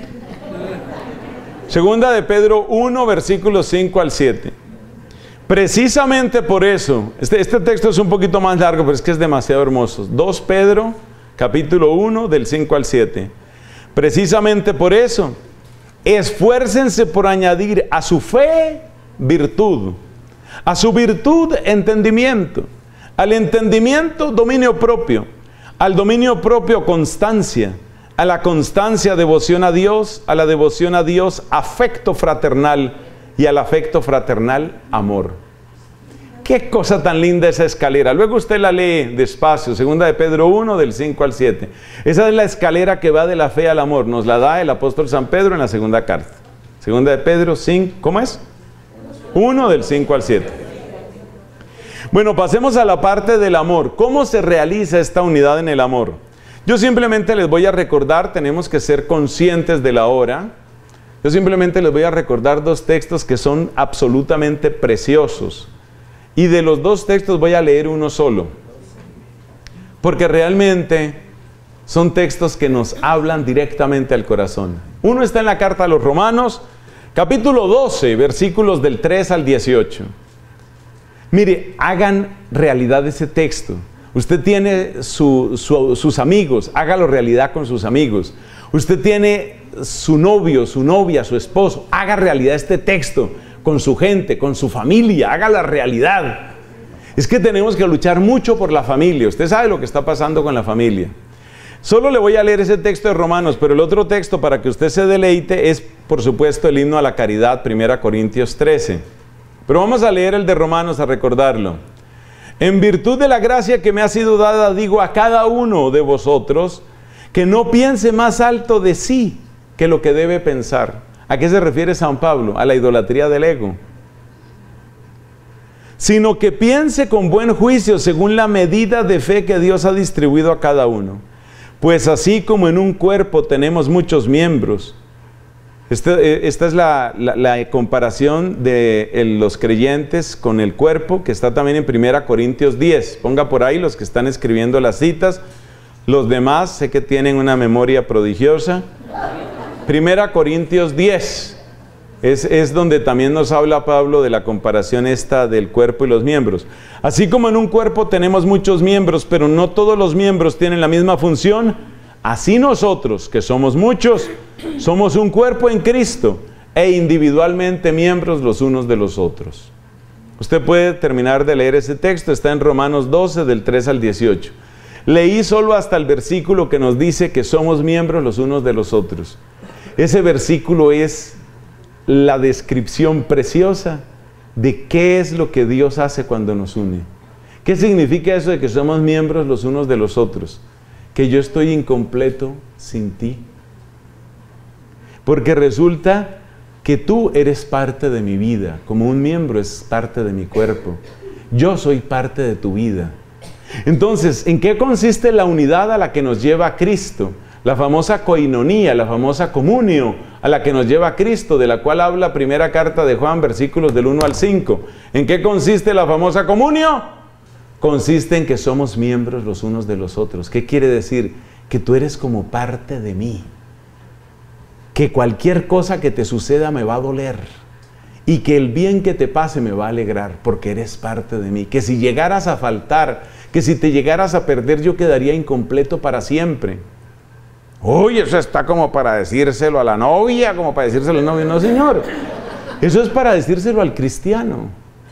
2 de Pedro 1, versículos 5 al 7. Precisamente por eso, este texto es un poquito más largo, pero es que es demasiado hermoso. 2 Pedro, capítulo 1, del 5 al 7. Precisamente por eso, esfuércense por añadir a su fe virtud, a su virtud entendimiento, al entendimiento dominio propio, al dominio propio constancia, a la constancia devoción a Dios, a la devoción a Dios afecto fraternal, y al afecto fraternal, amor. Qué cosa tan linda esa escalera. Luego usted la lee despacio, 2 de Pedro 1, del 5 al 7. Esa es la escalera que va de la fe al amor. Nos la da el apóstol San Pedro en la segunda carta. 2 de Pedro 5, ¿cómo es? 1, del 5 al 7. Bueno, pasemos a la parte del amor. ¿Cómo se realiza esta unidad en el amor? Yo simplemente les voy a recordar, tenemos que ser conscientes de la hora. Yo simplemente les voy a recordar 2 textos que son absolutamente preciosos. Y de los 2 textos voy a leer uno solo. Porque realmente son textos que nos hablan directamente al corazón. Uno está en la carta a los Romanos, capítulo 12, versículos del 3 al 18. Mire, hagan realidad ese texto. Usted tiene sus amigos, hágalo realidad con sus amigos. Usted tiene su novio, su novia, su esposo, haga realidad este texto con su gente, con su familia, haga la realidad. Es que tenemos que luchar mucho por la familia. Usted sabe lo que está pasando con la familia. Solo le voy a leer ese texto de Romanos, pero el otro texto para que usted se deleite es, por supuesto, el himno a la caridad, 1 Corintios 13. Pero vamos a leer el de Romanos a recordarlo. En virtud de la gracia que me ha sido dada, digo a cada uno de vosotros que no piense más alto de sí que lo que debe pensar. ¿A qué se refiere San Pablo? A la idolatría del ego. Sino que piense con buen juicio según la medida de fe que Dios ha distribuido a cada uno. Pues así como en un cuerpo tenemos muchos miembros. Esta es la comparación de los creyentes con el cuerpo, que está también en 1 Corintios 10. Ponga por ahí los que están escribiendo las citas. Los demás sé que tienen una memoria prodigiosa. 1 Corintios 10. Es donde también nos habla Pablo de la comparación esta del cuerpo y los miembros. Así como en un cuerpo tenemos muchos miembros, pero no todos los miembros tienen la misma función, así nosotros, que somos muchos, somos un cuerpo en Cristo e individualmente miembros los unos de los otros. Usted puede terminar de leer ese texto, está en Romanos 12, del 3 al 18. Leí solo hasta el versículo que nos dice que somos miembros los unos de los otros. Ese versículo es la descripción preciosa de qué es lo que Dios hace cuando nos une. ¿Qué significa eso de que somos miembros los unos de los otros? Que yo estoy incompleto sin ti. Porque resulta que tú eres parte de mi vida, como un miembro es parte de mi cuerpo. Yo soy parte de tu vida. Entonces, ¿en qué consiste la unidad a la que nos lleva a Cristo? La famosa koinonía, la famosa comunio a la que nos lleva a Cristo, de la cual habla primera carta de Juan, versículos del 1 al 5. ¿En qué consiste la famosa comunio? Consiste en que somos miembros los unos de los otros. ¿Qué quiere decir? Que tú eres como parte de mí. Que cualquier cosa que te suceda me va a doler. Y que el bien que te pase me va a alegrar, porque eres parte de mí. Que si llegaras a faltar, que si te llegaras a perder, yo quedaría incompleto para siempre. Uy, eso está como para decírselo a la novia, como para decírselo al novio. No, señor. Eso es para decírselo al cristiano.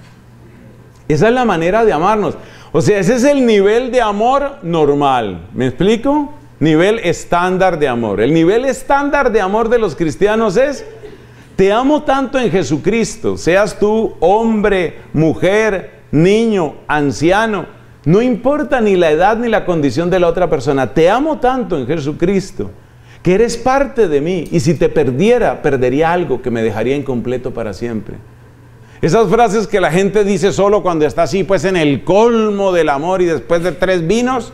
Esa es la manera de amarnos. O sea, ese es el nivel de amor normal. ¿Me explico? Nivel estándar de amor. El nivel estándar de amor de los cristianos es: te amo tanto en Jesucristo, seas tú hombre, mujer, niño, anciano. No importa ni la edad ni la condición de la otra persona. Te amo tanto en Jesucristo que eres parte de mí. Y si te perdiera, perdería algo que me dejaría incompleto para siempre. Esas frases que la gente dice solo cuando está así, pues en el colmo del amor y después de 3 vinos.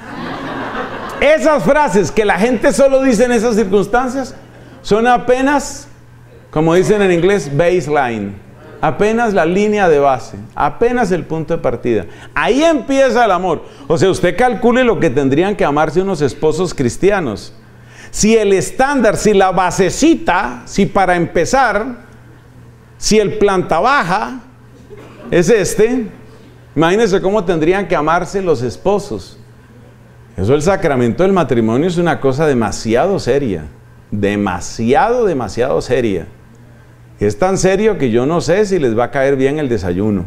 Esas frases que la gente solo dice en esas circunstancias son apenas, como dicen en inglés, baseline. Apenas la línea de base, apenas el punto de partida. Ahí empieza el amor. O sea, usted calcule lo que tendrían que amarse unos esposos cristianos. Si el estándar, si la basecita, si para empezar, si el planta baja es este, imagínense cómo tendrían que amarse los esposos. Eso, el sacramento del matrimonio, es una cosa demasiado seria. Demasiado seria. Es tan serio que yo no sé si les va a caer bien el desayuno.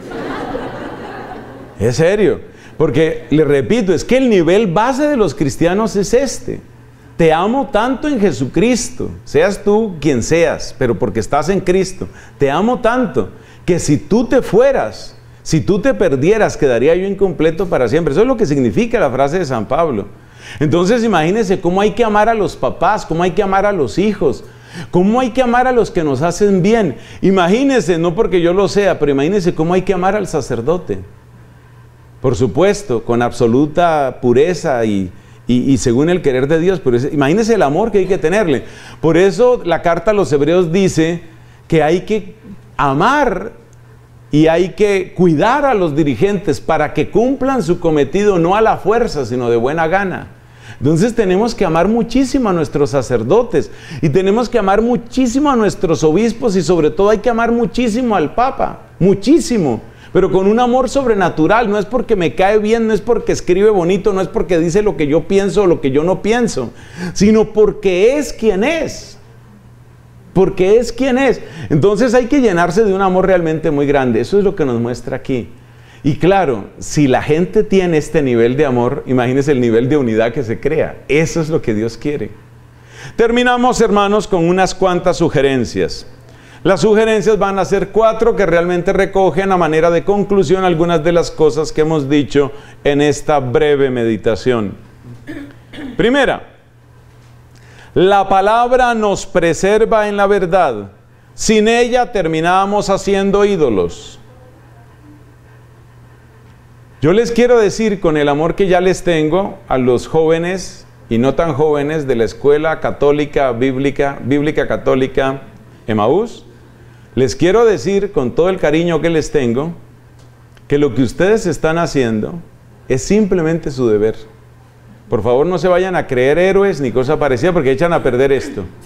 Es serio. Porque, le repito, es que el nivel base de los cristianos es este. Te amo tanto en Jesucristo, seas tú quien seas, pero porque estás en Cristo. Te amo tanto que si tú te fueras, si tú te perdieras, quedaría yo incompleto para siempre. Eso es lo que significa la frase de San Pablo. Entonces, imagínense cómo hay que amar a los papás, cómo hay que amar a los hijos, cómo hay que amar a los que nos hacen bien. Imagínense, no porque yo lo sea, pero imagínense cómo hay que amar al sacerdote. Por supuesto, con absoluta pureza y según el querer de Dios. Pero imagínense el amor que hay que tenerle. Por eso la carta a los Hebreos dice que hay que amar y hay que cuidar a los dirigentes para que cumplan su cometido, no a la fuerza, sino de buena gana. Entonces tenemos que amar muchísimo a nuestros sacerdotes y tenemos que amar muchísimo a nuestros obispos, y sobre todo hay que amar muchísimo al Papa, muchísimo, pero con un amor sobrenatural. No es porque me cae bien, no es porque escribe bonito, no es porque dice lo que yo pienso o lo que yo no pienso, sino porque es quien es. Porque es quien es. Entonces hay que llenarse de un amor realmente muy grande. Eso es lo que nos muestra aquí. Y claro, si la gente tiene este nivel de amor, imagínense el nivel de unidad que se crea. Eso es lo que Dios quiere. Terminamos, hermanos, con unas cuantas sugerencias. Las sugerencias van a ser 4 que realmente recogen a manera de conclusión algunas de las cosas que hemos dicho en esta breve meditación. Primera, la palabra nos preserva en la verdad. Sin ella terminamos haciendo ídolos. Yo les quiero decir, con el amor que ya les tengo a los jóvenes y no tan jóvenes de la escuela católica, bíblica católica Emaús, les quiero decir con todo el cariño que les tengo, que lo que ustedes están haciendo es simplemente su deber. Por favor, no se vayan a creer héroes ni cosa parecida, porque echan a perder esto.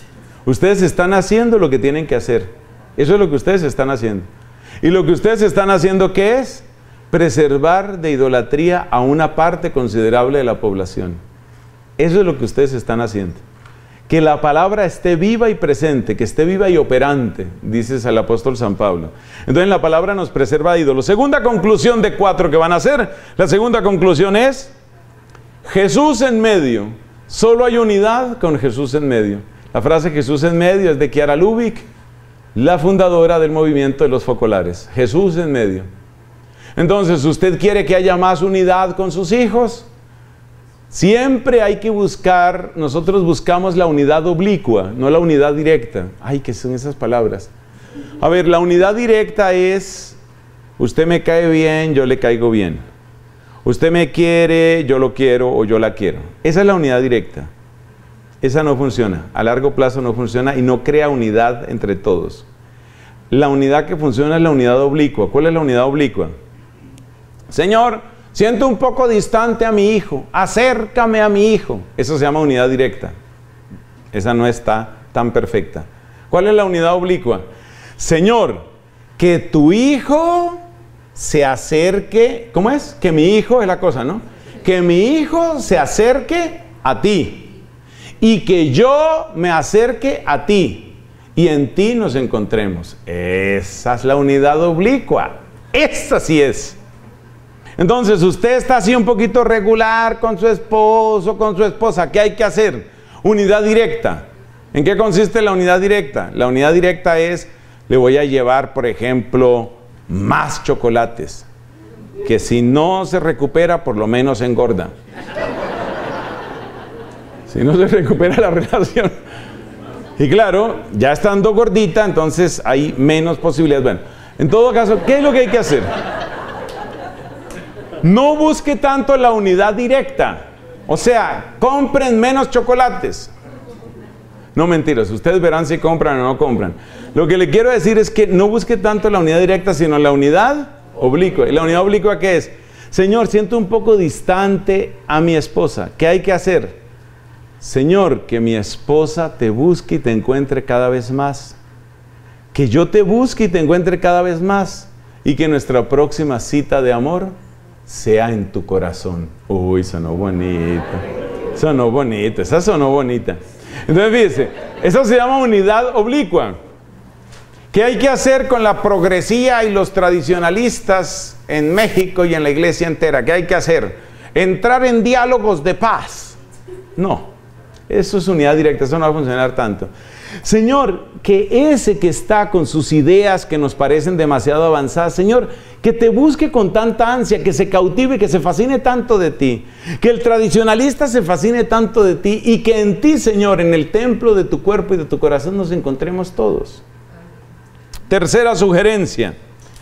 Ustedes están haciendo lo que tienen que hacer. Eso es lo que ustedes están haciendo. Y lo que ustedes están haciendo, ¿qué es? Preservar de idolatría a una parte considerable de la población. Eso es lo que ustedes están haciendo. Que la palabra esté viva y presente, que esté viva y operante, dice el apóstol San Pablo. Entonces la palabra nos preserva de ídolos. Segunda conclusión de 4 que van a hacer. La segunda conclusión es Jesús en medio. Solo hay unidad con Jesús en medio. La frase Jesús en medio es de Chiara Lubich, la fundadora del movimiento de los focolares. Jesús en medio. Entonces, ¿usted quiere que haya más unidad con sus hijos? Siempre hay que buscar, nosotros buscamos la unidad oblicua, no la unidad directa. Ay, ¿qué son esas palabras? A ver, la unidad directa es, usted me cae bien, yo le caigo bien. Usted me quiere, yo lo quiero o yo la quiero. Esa es la unidad directa. Esa no funciona, a largo plazo no funciona y no crea unidad entre todos. La unidad que funciona es la unidad oblicua. ¿Cuál es la unidad oblicua? Señor, siento un poco distante a mi hijo, acércame a mi hijo. Eso se llama unidad directa. Esa no está tan perfecta. ¿Cuál es la unidad oblicua? Señor, que tu hijo se acerque, ¿cómo es? Que mi hijo es la cosa, ¿no? Que mi hijo se acerque a ti y que yo me acerque a ti y en ti nos encontremos. Esa es la unidad oblicua. Esa sí es. Entonces, usted está así un poquito regular con su esposo, con su esposa. ¿Qué hay que hacer? Unidad directa. ¿En qué consiste la unidad directa? La unidad directa es, le voy a llevar, por ejemplo, más chocolates. Que si no se recupera, por lo menos engorda. Si no se recupera la relación. Y claro, ya estando gordita, entonces hay menos posibilidades. Bueno, en todo caso, ¿qué es lo que hay que hacer? No busque tanto la unidad directa. O sea, compren menos chocolates. No, mentiras, ustedes verán si compran o no compran. Lo que le quiero decir es que no busque tanto la unidad directa, sino la unidad oblicua. ¿Y la unidad oblicua qué es? Señor, siento un poco distante a mi esposa. ¿Qué hay que hacer? Señor, que mi esposa te busque y te encuentre cada vez más. Que yo te busque y te encuentre cada vez más. Y que nuestra próxima cita de amor sea en tu corazón. Uy, sonó bonito. Sonó bonito, esa sonó bonita. Entonces fíjese, eso se llama unidad oblicua. ¿Qué hay que hacer con la progresía y los tradicionalistas en México y en la iglesia entera? ¿Qué hay que hacer? Entrar en diálogos de paz. No, eso es unidad directa, eso no va a funcionar tanto. Señor, que ese que está con sus ideas que nos parecen demasiado avanzadas, Señor, que te busque con tanta ansia, que se cautive, que se fascine tanto de ti, que el tradicionalista se fascine tanto de ti y que en ti, Señor, en el templo de tu cuerpo y de tu corazón nos encontremos todos. Tercera sugerencia.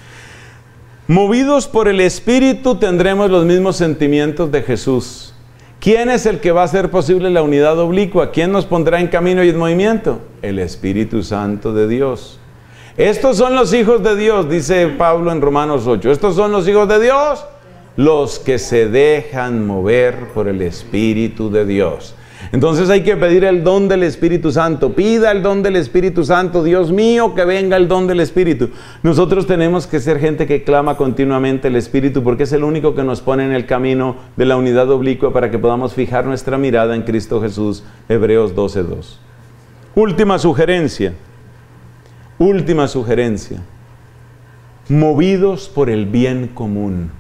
Movidos por el Espíritu tendremos los mismos sentimientos de Jesús. ¿Quién es el que va a hacer posible la unidad oblicua? ¿Quién nos pondrá en camino y en movimiento? El Espíritu Santo de Dios. Estos son los hijos de Dios, dice Pablo en Romanos 8. Estos son los hijos de Dios, los que se dejan mover por el Espíritu de Dios. Entonces hay que pedir el don del Espíritu Santo. Pida el don del Espíritu Santo. Dios mío, que venga el don del Espíritu. Nosotros tenemos que ser gente que clama continuamente el Espíritu, porque es el único que nos pone en el camino de la unidad oblicua para que podamos fijar nuestra mirada en Cristo Jesús. Hebreos 12:2. Última sugerencia. Última sugerencia. Movidos por el bien común.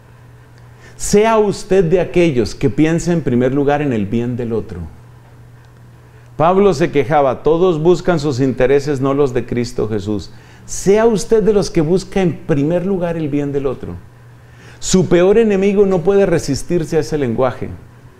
Sea usted de aquellos que piensen en primer lugar en el bien del otro. Pablo se quejaba, todos buscan sus intereses, no los de Cristo Jesús. Sea usted de los que busca en primer lugar el bien del otro. Su peor enemigo no puede resistirse a ese lenguaje.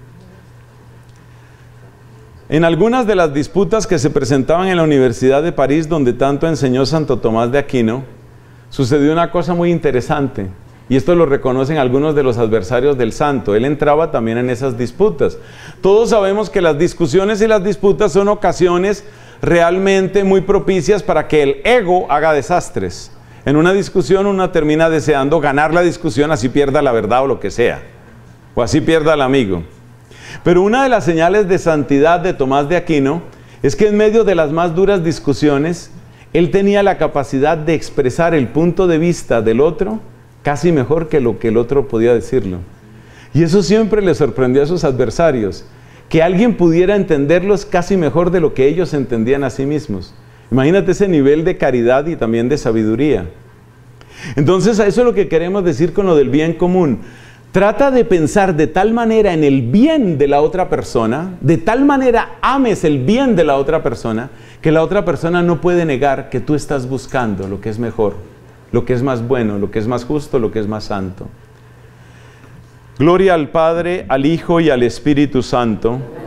En algunas de las disputas que se presentaban en la Universidad de París, donde tanto enseñó Santo Tomás de Aquino, sucedió una cosa muy interesante. Y esto lo reconocen algunos de los adversarios del santo. Él entraba también en esas disputas. Todos sabemos que las discusiones y las disputas son ocasiones realmente muy propicias para que el ego haga desastres. En una discusión uno termina deseando ganar la discusión, así pierda la verdad o lo que sea. O así pierda al amigo. Pero una de las señales de santidad de Tomás de Aquino es que en medio de las más duras discusiones, él tenía la capacidad de expresar el punto de vista del otro casi mejor que lo que el otro podía decirlo. Y eso siempre le sorprendió a sus adversarios, que alguien pudiera entenderlos casi mejor de lo que ellos entendían a sí mismos. Imagínate ese nivel de caridad y también de sabiduría. Entonces, eso es lo que queremos decir con lo del bien común. Trata de pensar de tal manera en el bien de la otra persona, de tal manera ames el bien de la otra persona, que la otra persona no puede negar que tú estás buscando lo que es mejor, lo que es más bueno, lo que es más justo, lo que es más santo. Gloria al Padre, al Hijo y al Espíritu Santo.